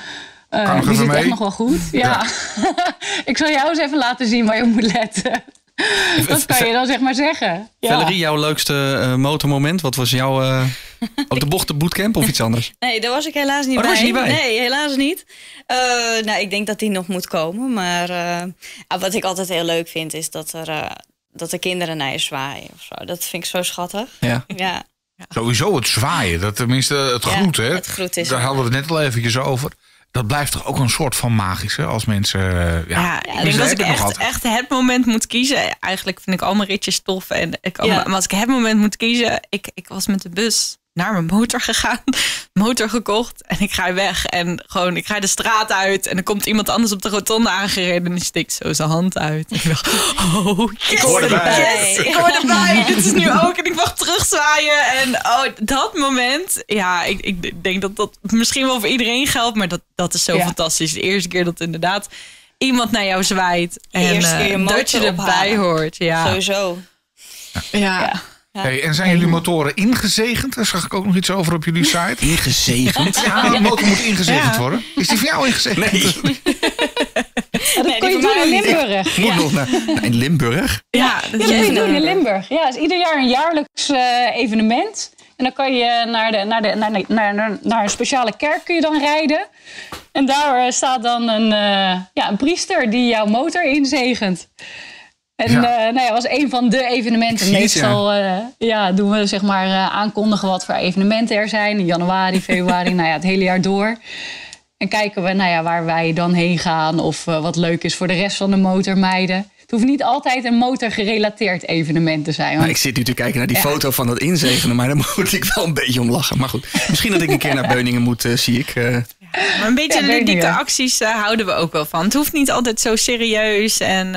F: echt nog wel goed. Ja. Ik zal jou eens even laten zien waar je moet letten. Dat kan je dan zeg maar zeggen. Ja.
C: Valerie, jouw leukste motormoment? Wat was jouw... Op de bochten bootcamp of iets anders?
E: Nee, daar was ik helaas niet bij.
C: Was je niet bij?
E: Nee, helaas niet. Ik denk dat die nog moet komen. Maar wat ik altijd heel leuk vind is dat de kinderen naar je zwaaien. Of zo. Dat vind ik zo schattig. Ja.
B: Sowieso het zwaaien. Dat tenminste het groet, hè?
E: Het groet is
B: daar hadden we het net al eventjes over. Dat blijft toch ook een soort van magisch, hè? Als mensen...
D: ik denk dat ik echt het moment moet kiezen. Eigenlijk vind ik al mijn ritjes tof. Maar als ik het moment moet kiezen... Ik was met de bus naar mijn motor gegaan. Motor gekocht. En ik ga weg. En gewoon, ik ga de straat uit. En dan komt iemand anders op de rotonde aangereden. En die stikt zo zijn hand uit. En ik dacht,
C: ik hoor erbij.
D: Yes, ik hoor erbij. Dit is nu ook. En ik mag terugzwaaien. En dat moment. Ja, ik denk dat dat misschien wel voor iedereen geldt. Maar dat is zo fantastisch. De eerste keer dat inderdaad iemand naar jou zwaait. En dat je erbij hoort. Ja.
E: Sowieso.
D: Ja.
B: Hey, en zijn jullie motoren ingezegend? Daar zag ik ook nog iets over op jullie site.
C: Ingezegend?
B: Ja, de motor moet ingezegend worden. Is die voor jou ingezegend?
C: Nee.
F: Dat kon je doen in Limburg.
C: Moet nog in Limburg?
F: Ja, dat kun je doen in Limburg. Ja, het is ieder jaar een jaarlijks evenement. En dan kan je naar een speciale kerk kun je dan rijden. En daar staat dan een priester die jouw motor inzegent. En dat was een van de evenementen. Meestal doen we aankondigen wat voor evenementen er zijn. In januari, februari, het hele jaar door. En kijken we waar wij dan heen gaan. Of wat leuk is voor de rest van de motormeiden. Het hoeft niet altijd een motorgerelateerd evenement te zijn.
C: Maar ik zit nu te kijken naar die foto van dat inzegenen. Maar daar moet ik wel een beetje om lachen. Maar goed, misschien dat ik een keer naar Beuningen moet, zie ik.
D: Maar een beetje ludieke acties houden we ook wel van. Het hoeft niet altijd zo serieus. En,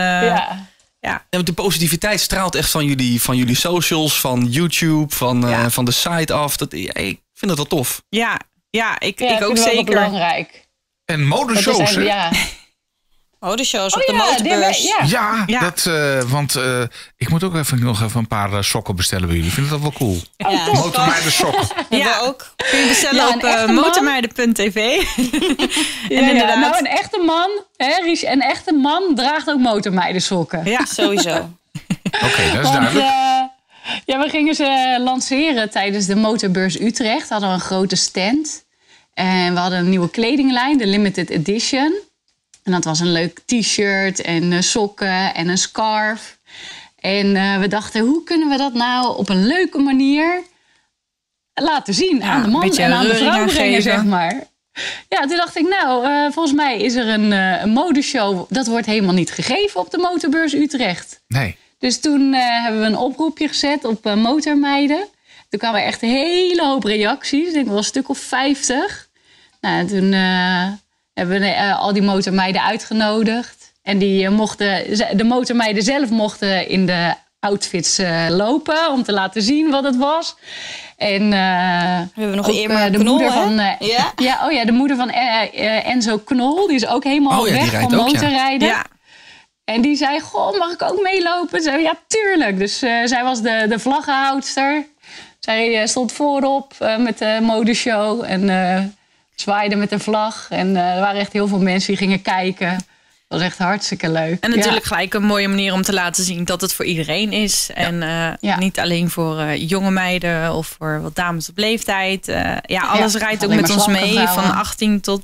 C: Ja, de positiviteit straalt echt van jullie socials, van YouTube, van de site af. Ik vind dat wel tof.
D: Ja, ik ook zeker.
F: Belangrijk.
B: En modeshows, hè?
E: Modeshows op de motorbeurs.
B: Want ik moet ook nog even een paar sokken bestellen bij jullie. Ik vind dat wel cool. Motormeiden sokken.
D: Ja, ook. Kun je bestellen op motormeiden.tv.
F: Inderdaad. Een echte man, een echte man draagt ook motormeiden sokken.
E: Ja, sowieso.
B: Oké, dat is duidelijk.
F: We gingen ze lanceren tijdens de Motorbeurs Utrecht. We hadden een grote stand. En we hadden een nieuwe kledinglijn, de Limited Edition. En dat was een leuk t-shirt en sokken en een scarf. En we dachten, hoe kunnen we dat nou op een leuke manier laten zien aan de man en aan de vrouw brengen, zeg maar. Ja, toen dacht ik, volgens mij is er een modeshow. Dat wordt helemaal niet gegeven op de Motorbeurs Utrecht.
B: Nee.
F: Dus toen hebben we een oproepje gezet op motormeiden. Toen kwamen er echt een hele hoop reacties. Ik denk wel een stuk of 50. Toen hebben we al die motormeiden uitgenodigd. En de motormeiden zelf mochten in de outfits lopen om te laten zien wat het was. En
E: we hebben nog Irma
F: de
E: Knol,
F: moeder van de moeder van Enzo Knol, die is ook helemaal weg van motorrijden. Ja. En die zei, goh, mag ik ook meelopen? Zei, ja, tuurlijk. Dus zij was de vlaggenhoudster. Zij stond voorop met de modeshow en zwaaide met de vlag. En er waren echt heel veel mensen die gingen kijken. Dat was echt hartstikke leuk.
D: En natuurlijk gelijk een mooie manier om te laten zien dat het voor iedereen is. En niet alleen voor jonge meiden of voor wat dames op leeftijd. Alles rijdt ook met ons mee. Van 18 tot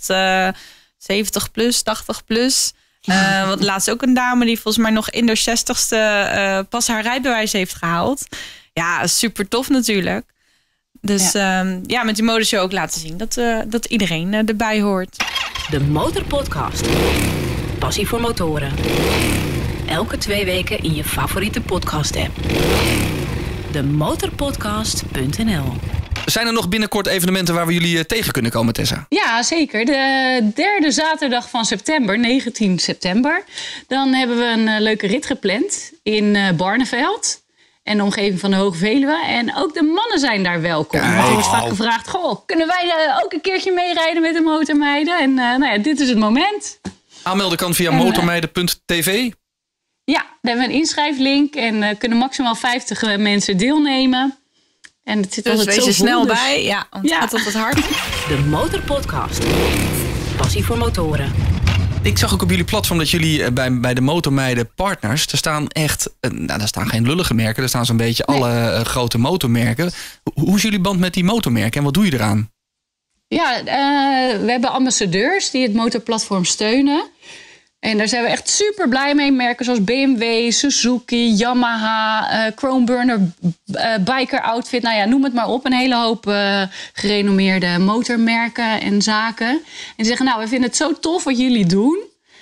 D: 70 plus, 80 plus. Want laatst ook een dame die volgens mij nog in de 60ste pas haar rijbewijs heeft gehaald. Ja, super tof natuurlijk. Dus met die modeshow ook laten zien dat iedereen erbij hoort.
A: De Motorpodcast. Passie voor motoren. Elke 2 weken in je favoriete podcast app. demotorpodcast.nl.
C: Zijn er nog binnenkort evenementen waar we jullie tegen kunnen komen, Tessa?
F: Ja, zeker. De derde zaterdag van september, 19 september... dan hebben we een leuke rit gepland in Barneveld... en de omgeving van de Hoge Veluwe. En ook de mannen zijn daar welkom. Er wordt vaak gevraagd, kunnen wij ook een keertje meerijden met de motormeiden? En dit is het moment.
C: Aanmelden kan via motormeiden.tv.
F: Ja, daar hebben we een inschrijflink en kunnen maximaal 50 mensen deelnemen. En het zit
D: Dus
F: altijd
D: wees
F: zo
D: er snel
F: vol,
D: bij. Ja, want het gaat op het hart.
A: De Motorpodcast. Passie voor motoren.
C: Ik zag ook op jullie platform dat jullie bij de Motormeiden partners... er staan echt, daar staan geen lullige merken. Er staan zo'n beetje alle grote motormerken. Hoe is jullie band met die motormerken en wat doe je eraan?
F: Ja, we hebben ambassadeurs die het motorplatform steunen. En daar zijn we echt super blij mee. Merken zoals BMW, Suzuki, Yamaha, Chromeburner, Biker Outfit. Nou ja, noem het maar op. Een hele hoop gerenommeerde motormerken en zaken. En die zeggen, we vinden het zo tof wat jullie doen.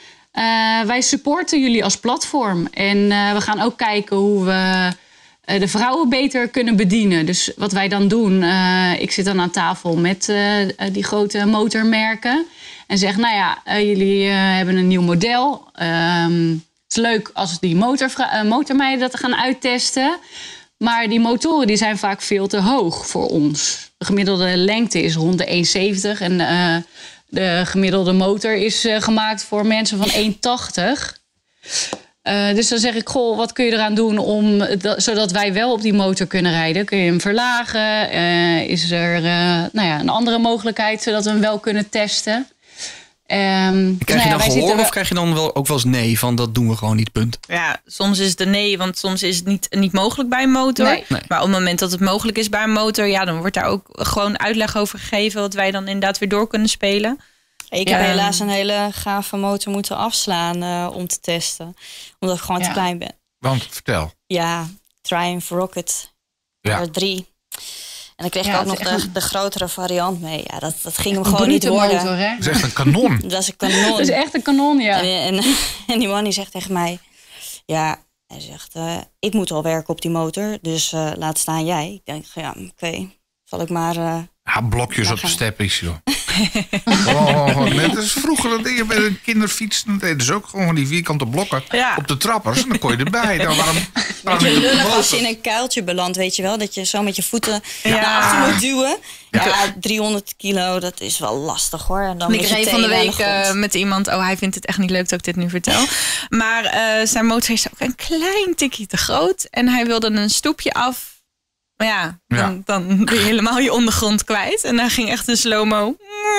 F: Wij supporten jullie als platform. En we gaan ook kijken hoe we de vrouwen beter kunnen bedienen. Dus wat wij dan doen, ik zit dan aan tafel met die grote motormerken. En zeg, jullie hebben een nieuw model. Het is leuk als die motormeiden dat gaan uittesten. Maar die motoren die zijn vaak veel te hoog voor ons. De gemiddelde lengte is rond de 1,70. En de gemiddelde motor is gemaakt voor mensen van 1,80. Dus dan zeg ik, wat kun je eraan doen zodat wij wel op die motor kunnen rijden? Kun je hem verlagen? Is er een andere mogelijkheid zodat we hem wel kunnen testen?
C: Krijg je dan gehoor of krijg je dan ook wel eens nee van dat doen we gewoon niet, punt?
D: Ja, soms is het een nee, want soms is het niet mogelijk bij een motor. Nee. Maar op het moment dat het mogelijk is bij een motor, dan wordt daar ook gewoon uitleg over gegeven wat wij dan inderdaad weer door kunnen spelen.
E: Ik heb helaas een hele gave motor moeten afslaan om te testen. Omdat ik gewoon te klein ben.
B: Want, vertel.
E: Ja, Triumph Rocket R3. En dan kreeg ik ook nog de grotere variant mee. Ja, dat ging hem gewoon niet worden.
F: Motor, hè?
B: Dat is echt een kanon.
E: Dat is een kanon.
F: Dat is echt een kanon, ja.
E: En die man die zegt tegen mij... Ja, hij zegt, ik moet al werken op die motor. Dus laat staan jij. Ik denk, oké. Zal ik maar...
B: blokjes op de steppies, joh. Net als vroeger dat dingen bij een kinderfiets. Dan deden ze ook gewoon die vierkante blokken op de trappers. En dan kon je erbij. Dan
E: Beetje lullig als je in een kuiltje belandt, weet je wel. Dat je zo met je voeten naar achter moet duwen. Ja, 300 kilo, dat is wel lastig hoor. En dan
D: ik reed van de week met iemand. hij vindt het echt niet leuk dat ik dit nu vertel. Maar zijn motor is ook een klein tikje te groot. En hij wilde een stoepje af. Maar dan ben je helemaal je ondergrond kwijt. En daar ging echt een slow-mo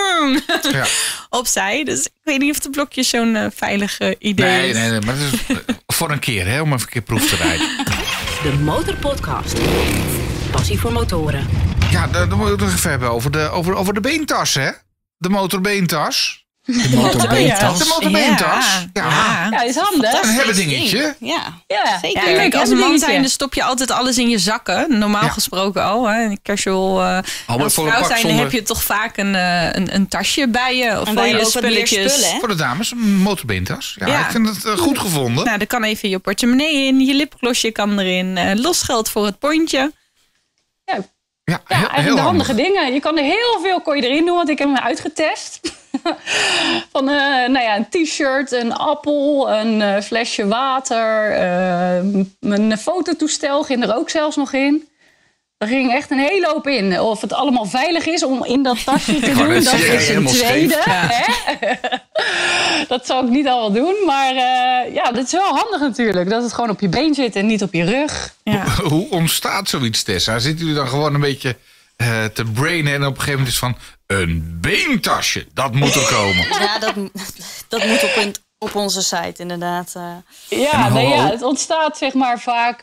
D: opzij. Dus ik weet niet of de blokjes zo'n veilig idee is.
B: Nee, maar dat is voor een keer, hè, om even een keer proef te rijden.
A: De Motorpodcast. Passie voor motoren.
B: Ja, dan moeten we het nog even hebben over de beentas, hè? De motorbeentas.
C: De motorbeentas.
B: De motorbeentas.
F: Ja, is handig.
B: Een hebben dingetje.
E: Ja,
D: zeker. Ja, kijk, als een man zijnde stop je altijd alles in je zakken. Normaal gesproken al. Hè. Casual. Als vrouw zijnde heb je toch vaak een tasje bij je. Of voor je spulletjes.
B: Voor de dames, een motorbeentas. Ja, ik vind het goed gevonden.
D: Nou, er kan even je portemonnee in. Je lipglossje kan erin. Losgeld voor het pondje.
F: Ja, eigenlijk de handige dingen. Je kan er heel veel erin doen, want ik heb hem uitgetest. Van een t-shirt, een appel, een flesje water. Mijn fototoestel ging er ook zelfs nog in. Er ging echt een hele hoop in. Of het allemaal veilig is om in dat tasje te doen, dat is een tweede. Hè? Dat zou ik niet allemaal doen. Maar dat is wel handig natuurlijk. Dat het gewoon op je been zit en niet op je rug. Ja.
B: Hoe ontstaat zoiets, Tessa? Zitten jullie dan gewoon een beetje te brainen en op een gegeven moment is van... Een beentasje, dat moet er komen.
E: Ja, dat moet op onze site inderdaad.
F: Het ontstaat zeg maar vaak...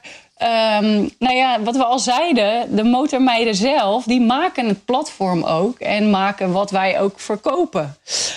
F: wat we al zeiden, de motormeiden zelf, die maken het platform ook en maken wat wij ook verkopen.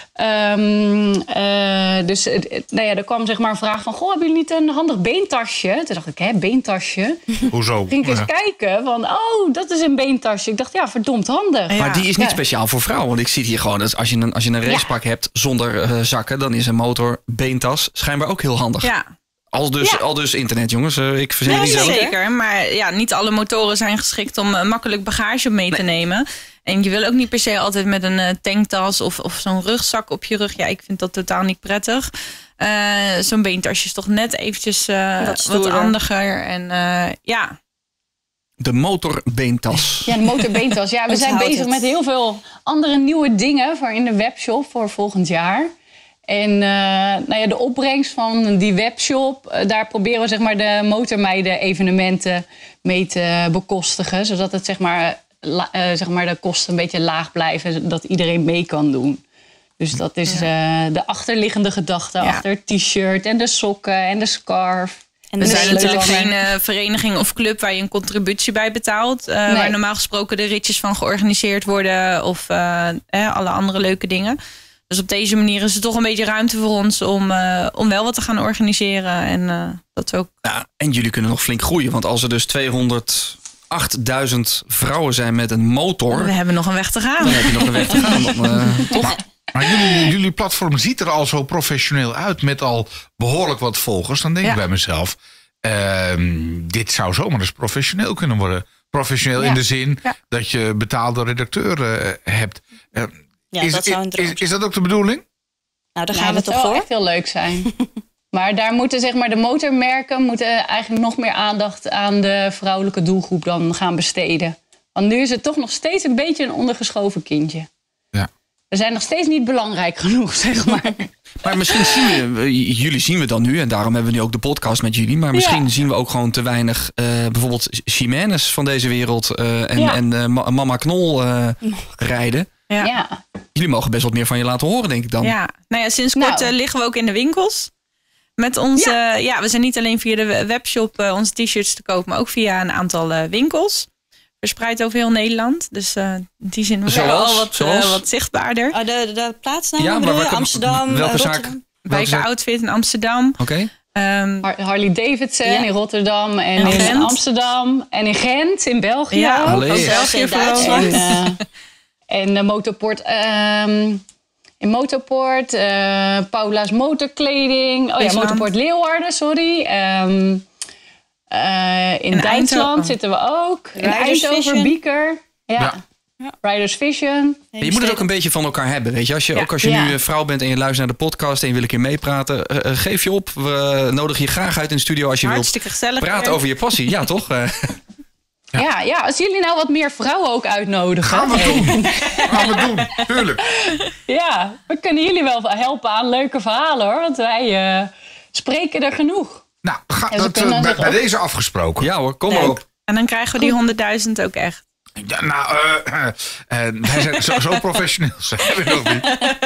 F: Er kwam zeg maar een vraag van, hebben jullie niet een handig beentasje? Toen dacht ik, beentasje?
B: Hoezo?
F: Ging ik eens kijken van, dat is een beentasje. Ik dacht, verdomd handig.
C: Ja. Maar die is niet speciaal voor vrouwen, want ik zie het hier gewoon, als je een racepak hebt zonder zakken, dan is een motorbeentas schijnbaar ook heel handig.
D: Ja.
C: Al dus internet, jongens. Ik verzin niet zelf.
D: Zeker, maar ja, niet alle motoren zijn geschikt om makkelijk bagage mee te nemen. En je wil ook niet per se altijd met een tanktas of zo'n rugzak op je rug. Ja, ik vind dat totaal niet prettig. Zo'n beentasje is toch net eventjes wat handiger. En ja...
C: De motorbeentas.
F: Ja, de motorbeentas. Ja, we zijn bezig met heel veel andere nieuwe dingen voor in de webshop voor volgend jaar. En de opbrengst van die webshop, daar proberen we zeg maar de motormeiden evenementen mee te bekostigen. Zodat het zeg maar de kosten een beetje laag blijven, dat iedereen mee kan doen. Dus dat is de achterliggende gedachte achter het t-shirt en de sokken en de scarf.
D: En er zijn natuurlijk geen vereniging of club waar je een contributie bij betaalt. Waar normaal gesproken de ritjes van georganiseerd worden of alle andere leuke dingen. Dus op deze manier is er toch een beetje ruimte voor ons om wel wat te gaan organiseren. En dat ook.
C: Ja, en jullie kunnen nog flink groeien. Want als er dus 208.000 vrouwen zijn met een motor.
D: We hebben nog een weg te gaan.
C: Dan heb je nog een weg te gaan. Toch?
B: Maar jullie platform ziet er al zo professioneel uit met al behoorlijk wat volgers. Dan denk ik bij mezelf, dit zou zomaar eens professioneel kunnen worden. Professioneel in de zin dat je betaalde redacteuren hebt. Is dat ook de bedoeling?
E: Nou, daar gaan we toch voor.
F: Dat zou echt heel leuk zijn. Maar daar moeten zeg maar de motormerken eigenlijk nog meer aandacht aan de vrouwelijke doelgroep dan gaan besteden. Want nu is het toch nog steeds een beetje een ondergeschoven kindje.
B: Ja.
F: We zijn nog steeds niet belangrijk genoeg, zeg maar.
C: Maar misschien jullie zien we dan nu, en daarom hebben we nu ook de podcast met jullie. Maar misschien zien we ook gewoon te weinig bijvoorbeeld Jiménez van deze wereld en Mama Knol rijden.
D: Ja.
C: Jullie mogen best wat meer van je laten horen, denk ik dan.
D: Ja, sinds kort liggen we ook in de winkels. Met onze, we zijn niet alleen via de webshop onze t-shirts te koop, maar ook via een aantal winkels. Verspreid over heel Nederland. Dus in die zin zijn we al wat zichtbaarder.
E: De plaatsnamen Amsterdam,
C: welke zaak?
E: Rotterdam.
D: Bijke-outfit in Amsterdam.
C: Oké.
F: Harley Davidson in Rotterdam en in
D: Gent.
F: Amsterdam. En in Gent, in België.
D: Ja,
F: België
E: Duitsland.
F: En Motorport... in Motorport, Paula's Motorkleding. Motorport Leeuwarden, sorry. In Duitsland zitten we ook. In Eindhoven, Bieker. Ja. Riders Vision.
C: Je moet het ook een beetje van elkaar hebben, weet je. Als je nu vrouw bent en je luistert naar de podcast en je wil een keer meepraten, geef je op. We nodigen je graag uit in de studio als je
D: Hartstikke
C: wilt
D: gezellig,
C: praten over je passie. Ja, toch?
F: Ja, als jullie nou wat meer vrouwen ook uitnodigen.
B: Gaan we doen, tuurlijk.
F: Ja, we kunnen jullie wel helpen aan leuke verhalen, hoor. Want wij spreken er genoeg.
B: Nou, bij deze afgesproken.
C: Ja hoor, kom maar op.
D: En dan krijgen we die 100.000 ook echt.
B: Ja, wij zijn zo professioneel. Zijn we nog niet.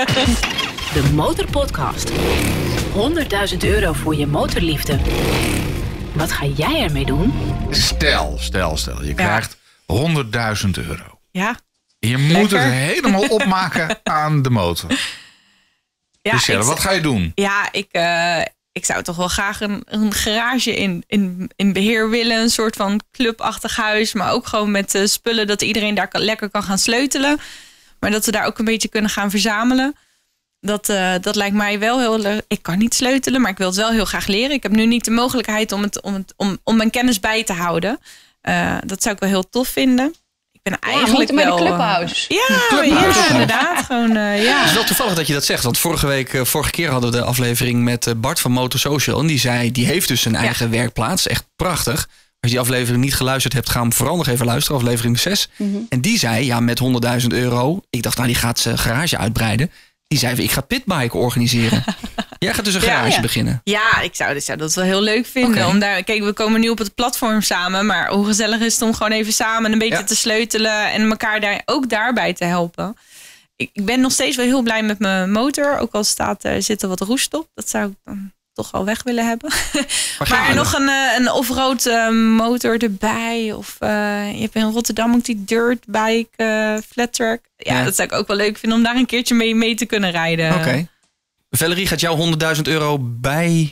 A: De Motorpodcast. 100.000 euro voor je motorliefde. Wat ga jij ermee doen?
B: Stel. Je krijgt 100.000 euro.
D: Ja.
B: Je moet het helemaal opmaken aan de motor.
D: Ja,
B: Michelle, wat ga je doen?
D: Ja, ik zou toch wel graag een garage in beheer willen. Een soort van clubachtig huis. Maar ook gewoon met spullen dat iedereen daar lekker kan gaan sleutelen. Maar dat we daar ook een beetje kunnen gaan verzamelen. Dat lijkt mij wel heel leuk. Ik kan niet sleutelen, maar ik wil het wel heel graag leren. Ik heb nu niet de mogelijkheid om mijn kennis bij te houden. Dat zou ik wel heel tof vinden. Ik ben eigenlijk
F: wel...
D: bij de
F: clubhuis.
D: Ja, inderdaad. Gewoon,
C: Het is wel toevallig dat je dat zegt. Want vorige keer hadden we de aflevering met Bart van Motor Social. En die zei, die heeft dus een eigen werkplaats. Echt prachtig. Als je die aflevering niet geluisterd hebt, ga hem vooral nog even luisteren. Aflevering 6. Mm-hmm. En die zei, met 100.000 euro. Ik dacht, die gaat zijn garage uitbreiden. Die zei, ik ga pitbike organiseren. Jij gaat dus een garage beginnen.
D: Ja, ik zou dat wel heel leuk vinden.
C: Okay.
D: Kijk, we komen nu op het platform samen. Maar hoe gezellig is het om gewoon even samen een beetje te sleutelen. En elkaar daarbij te helpen. Ik ben nog steeds wel heel blij met mijn motor. Ook al zit er wat roest op. Dat zou ik dan toch al weg willen hebben. Maar nog een off-road motor erbij. Of je hebt in Rotterdam ook die dirtbike flat track. Ja, dat zou ik ook wel leuk vinden om daar een keertje mee te kunnen rijden.
C: Oké. Valerie, gaat jou 100.000 euro bij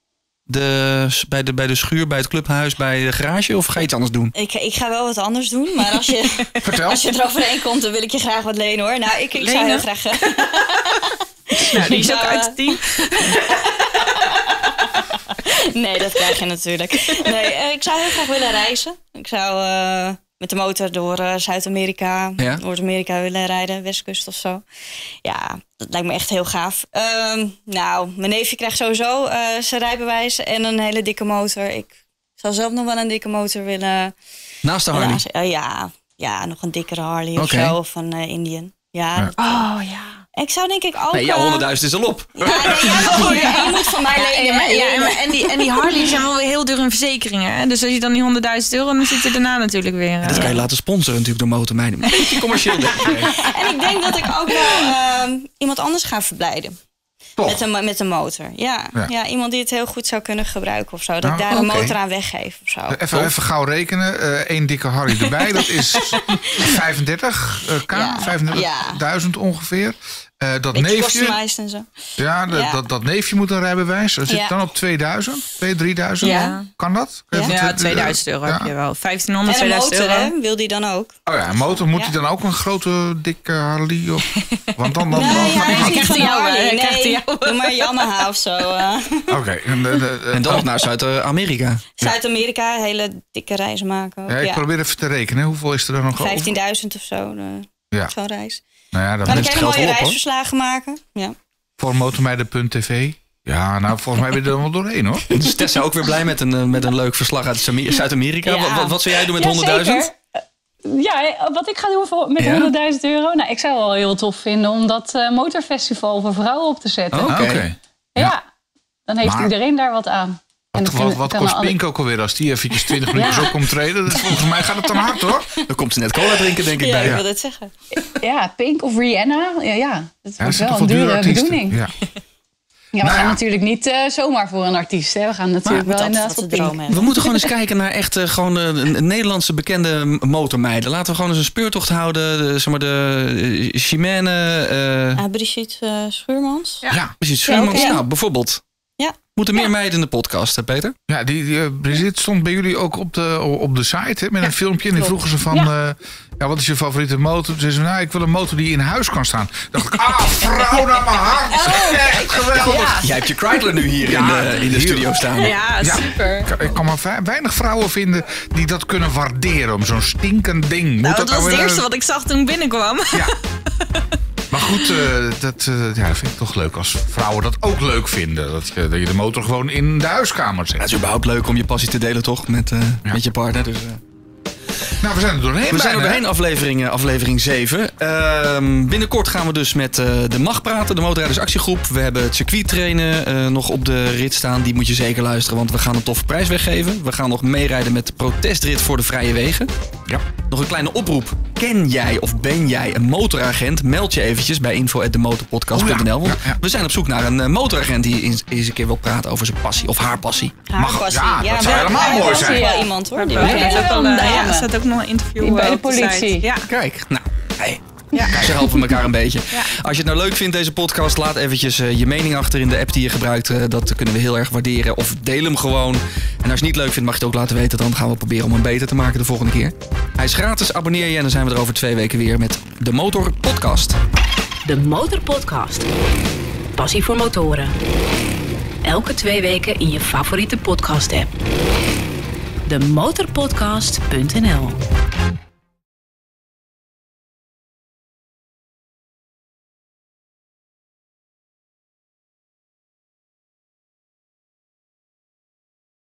C: de schuur, bij het clubhuis, bij de garage? Of ga je iets anders doen?
E: Ik ga wel wat anders doen. Maar als je eroverheen komt, dan wil ik je graag wat lenen, hoor. Nou, ik zou heel graag...
D: die is ook uit het team.
E: Nee, dat krijg je natuurlijk. Nee, ik zou heel graag willen reizen. Ik zou met de motor door Zuid-Amerika, Noord-Amerika willen rijden. Westkust of zo. Ja, dat lijkt me echt heel gaaf. Nou, mijn neefje krijgt sowieso zijn rijbewijs en een hele dikke motor. Ik zou zelf nog wel een dikke motor willen.
C: Naast de Harley?
E: Ja, nog een dikkere Harley of zo van Indian. Ja. Ik zou denk ik ook...
C: Nee, jouw 100.000 is al op.
E: Je moet van mij lenen.
D: En die Harley zijn wel weer heel duur in verzekeringen. Hè? Dus als je dan die €100.000, dan zit je daarna natuurlijk weer...
C: Dat kan je laten sponsoren natuurlijk door Motormeiden. Een beetje commercieel.
E: En ik denk dat ik ook wel iemand anders ga verblijden. Met een motor. Ja, iemand die het heel goed zou kunnen gebruiken of zo. Dat ik daar een motor aan weggeef of zo.
B: Even gauw rekenen. 1 dikke Harley erbij. Dat is 35k. 35.000 ongeveer. Dat neefje.
E: En zo.
B: Ja, dat neefje moet een rijbewijs. Dat zit dan op 2000, 2.000, 3.000.
D: Ja.
B: Kan dat?
D: Ja, €2.000 heb je wel. 1.500, €2.000.
E: En een motor, wil die dan ook?
B: Oh ja, een motor. Moet hij dan ook een grote, dikke Harley? Of? Want dan
E: krijgt hij jou. Nee, doe maar Yamaha of zo.
B: Oké.
C: En dan naar Zuid-Amerika.
E: Zuid-Amerika, hele dikke reizen maken. Ook,
B: ik probeer even te rekenen. Hoeveel is er dan nog over?
E: 15.000 of zo. Zo'n reis.
B: Nou ja,
E: dan kan je mooie reisverslagen maken. Ja.
B: Voor motormeiden.tv. Ja, nou, volgens mij ben je er wel doorheen, hoor.
C: Dus Tessa ook weer blij met een leuk verslag uit Zuid-Amerika. Ja. Wat zou jij doen met 100.000?
F: Ja, wat ik ga doen met €100.000? Nou, ik zou wel heel tof vinden om dat motorfestival voor vrouwen op te zetten.
B: Oké.
F: Ja, dan heeft iedereen daar wat aan.
B: Wat kost Pink ook alweer als die eventjes 20 minuutjes op komt treden? Dus volgens mij gaat het dan hard, hoor.
C: Dan komt ze net cola drinken, denk ik.
E: Ja, ik wil het zeggen.
F: Ja, Pink of Rihanna. Ja, dat is wel een dure bedoeling. Ja, we gaan natuurlijk niet zomaar voor een artiest. Hè. We gaan natuurlijk wel inderdaad voor Pink.
C: We moeten gewoon eens kijken naar echt een Nederlandse bekende motormeiden. Laten we gewoon eens een speurtocht houden. De Chimène.
E: Brigitte Schuurmans.
C: Ja, Brigitte Schuurmans. Nou, bijvoorbeeld.
E: Ja.
C: Moeten meer meiden in de podcast, hè, Peter?
B: Ja, die Brigitte stond bij jullie ook op de site, hè, met een filmpje. En die vroegen ze van, wat is je favoriete motor? Toen zei ze, nou, ik wil een motor die in huis kan staan. Dacht ik, vrouw naar mijn hart. Echt geweldig.
C: Jij hebt je Chrysler nu hier in de studio staan.
D: Ja, super.
B: Ik kan maar weinig vrouwen vinden die dat kunnen waarderen. Om zo'n stinkend ding.
D: Dat was het eerste wat ik zag toen ik binnenkwam.
B: Ja. Maar goed, dat vind ik toch leuk als vrouwen dat ook leuk vinden. Dat je de motor gewoon in de huiskamer zet.
C: Het is überhaupt leuk om je passie te delen, toch? Met je partner. Dus,
B: Nou, we zijn er doorheen.
C: We zijn er doorheen, aflevering 7. Binnenkort gaan we dus met de MAG praten, de Motorrijdersactiegroep. We hebben het circuit trainen nog op de rit staan. Die moet je zeker luisteren, want we gaan een toffe prijs weggeven. We gaan nog meerijden met de protestrit voor de vrije wegen. Ja. Nog een kleine oproep. Ken jij of ben jij een motoragent? Meld je eventjes bij info@demotorpodcast.nl. We zijn op zoek naar een motoragent die eens een keer wil praten over zijn passie of haar passie.
E: Haar passie.
B: Ja, dat zou helemaal mooi zijn.
E: Wel iemand, hoor.
D: Er staat ook nog een interview
F: bij de politie.
D: Ja.
C: Kijk, nou, hey. Ja. Ze helpen elkaar een beetje. Ja. Als je het nou leuk vindt, deze podcast, laat eventjes je mening achter in de app die je gebruikt. Dat kunnen we heel erg waarderen. Of deel hem gewoon. En als je het niet leuk vindt, mag je het ook laten weten. Dan gaan we proberen om hem beter te maken de volgende keer. Hij is gratis, abonneer je en dan zijn we er over 2 weken weer met de Motor Podcast.
A: De Motor Podcast. Passie voor motoren. Elke 2 weken in je favoriete podcast app. Demotorpodcast.nl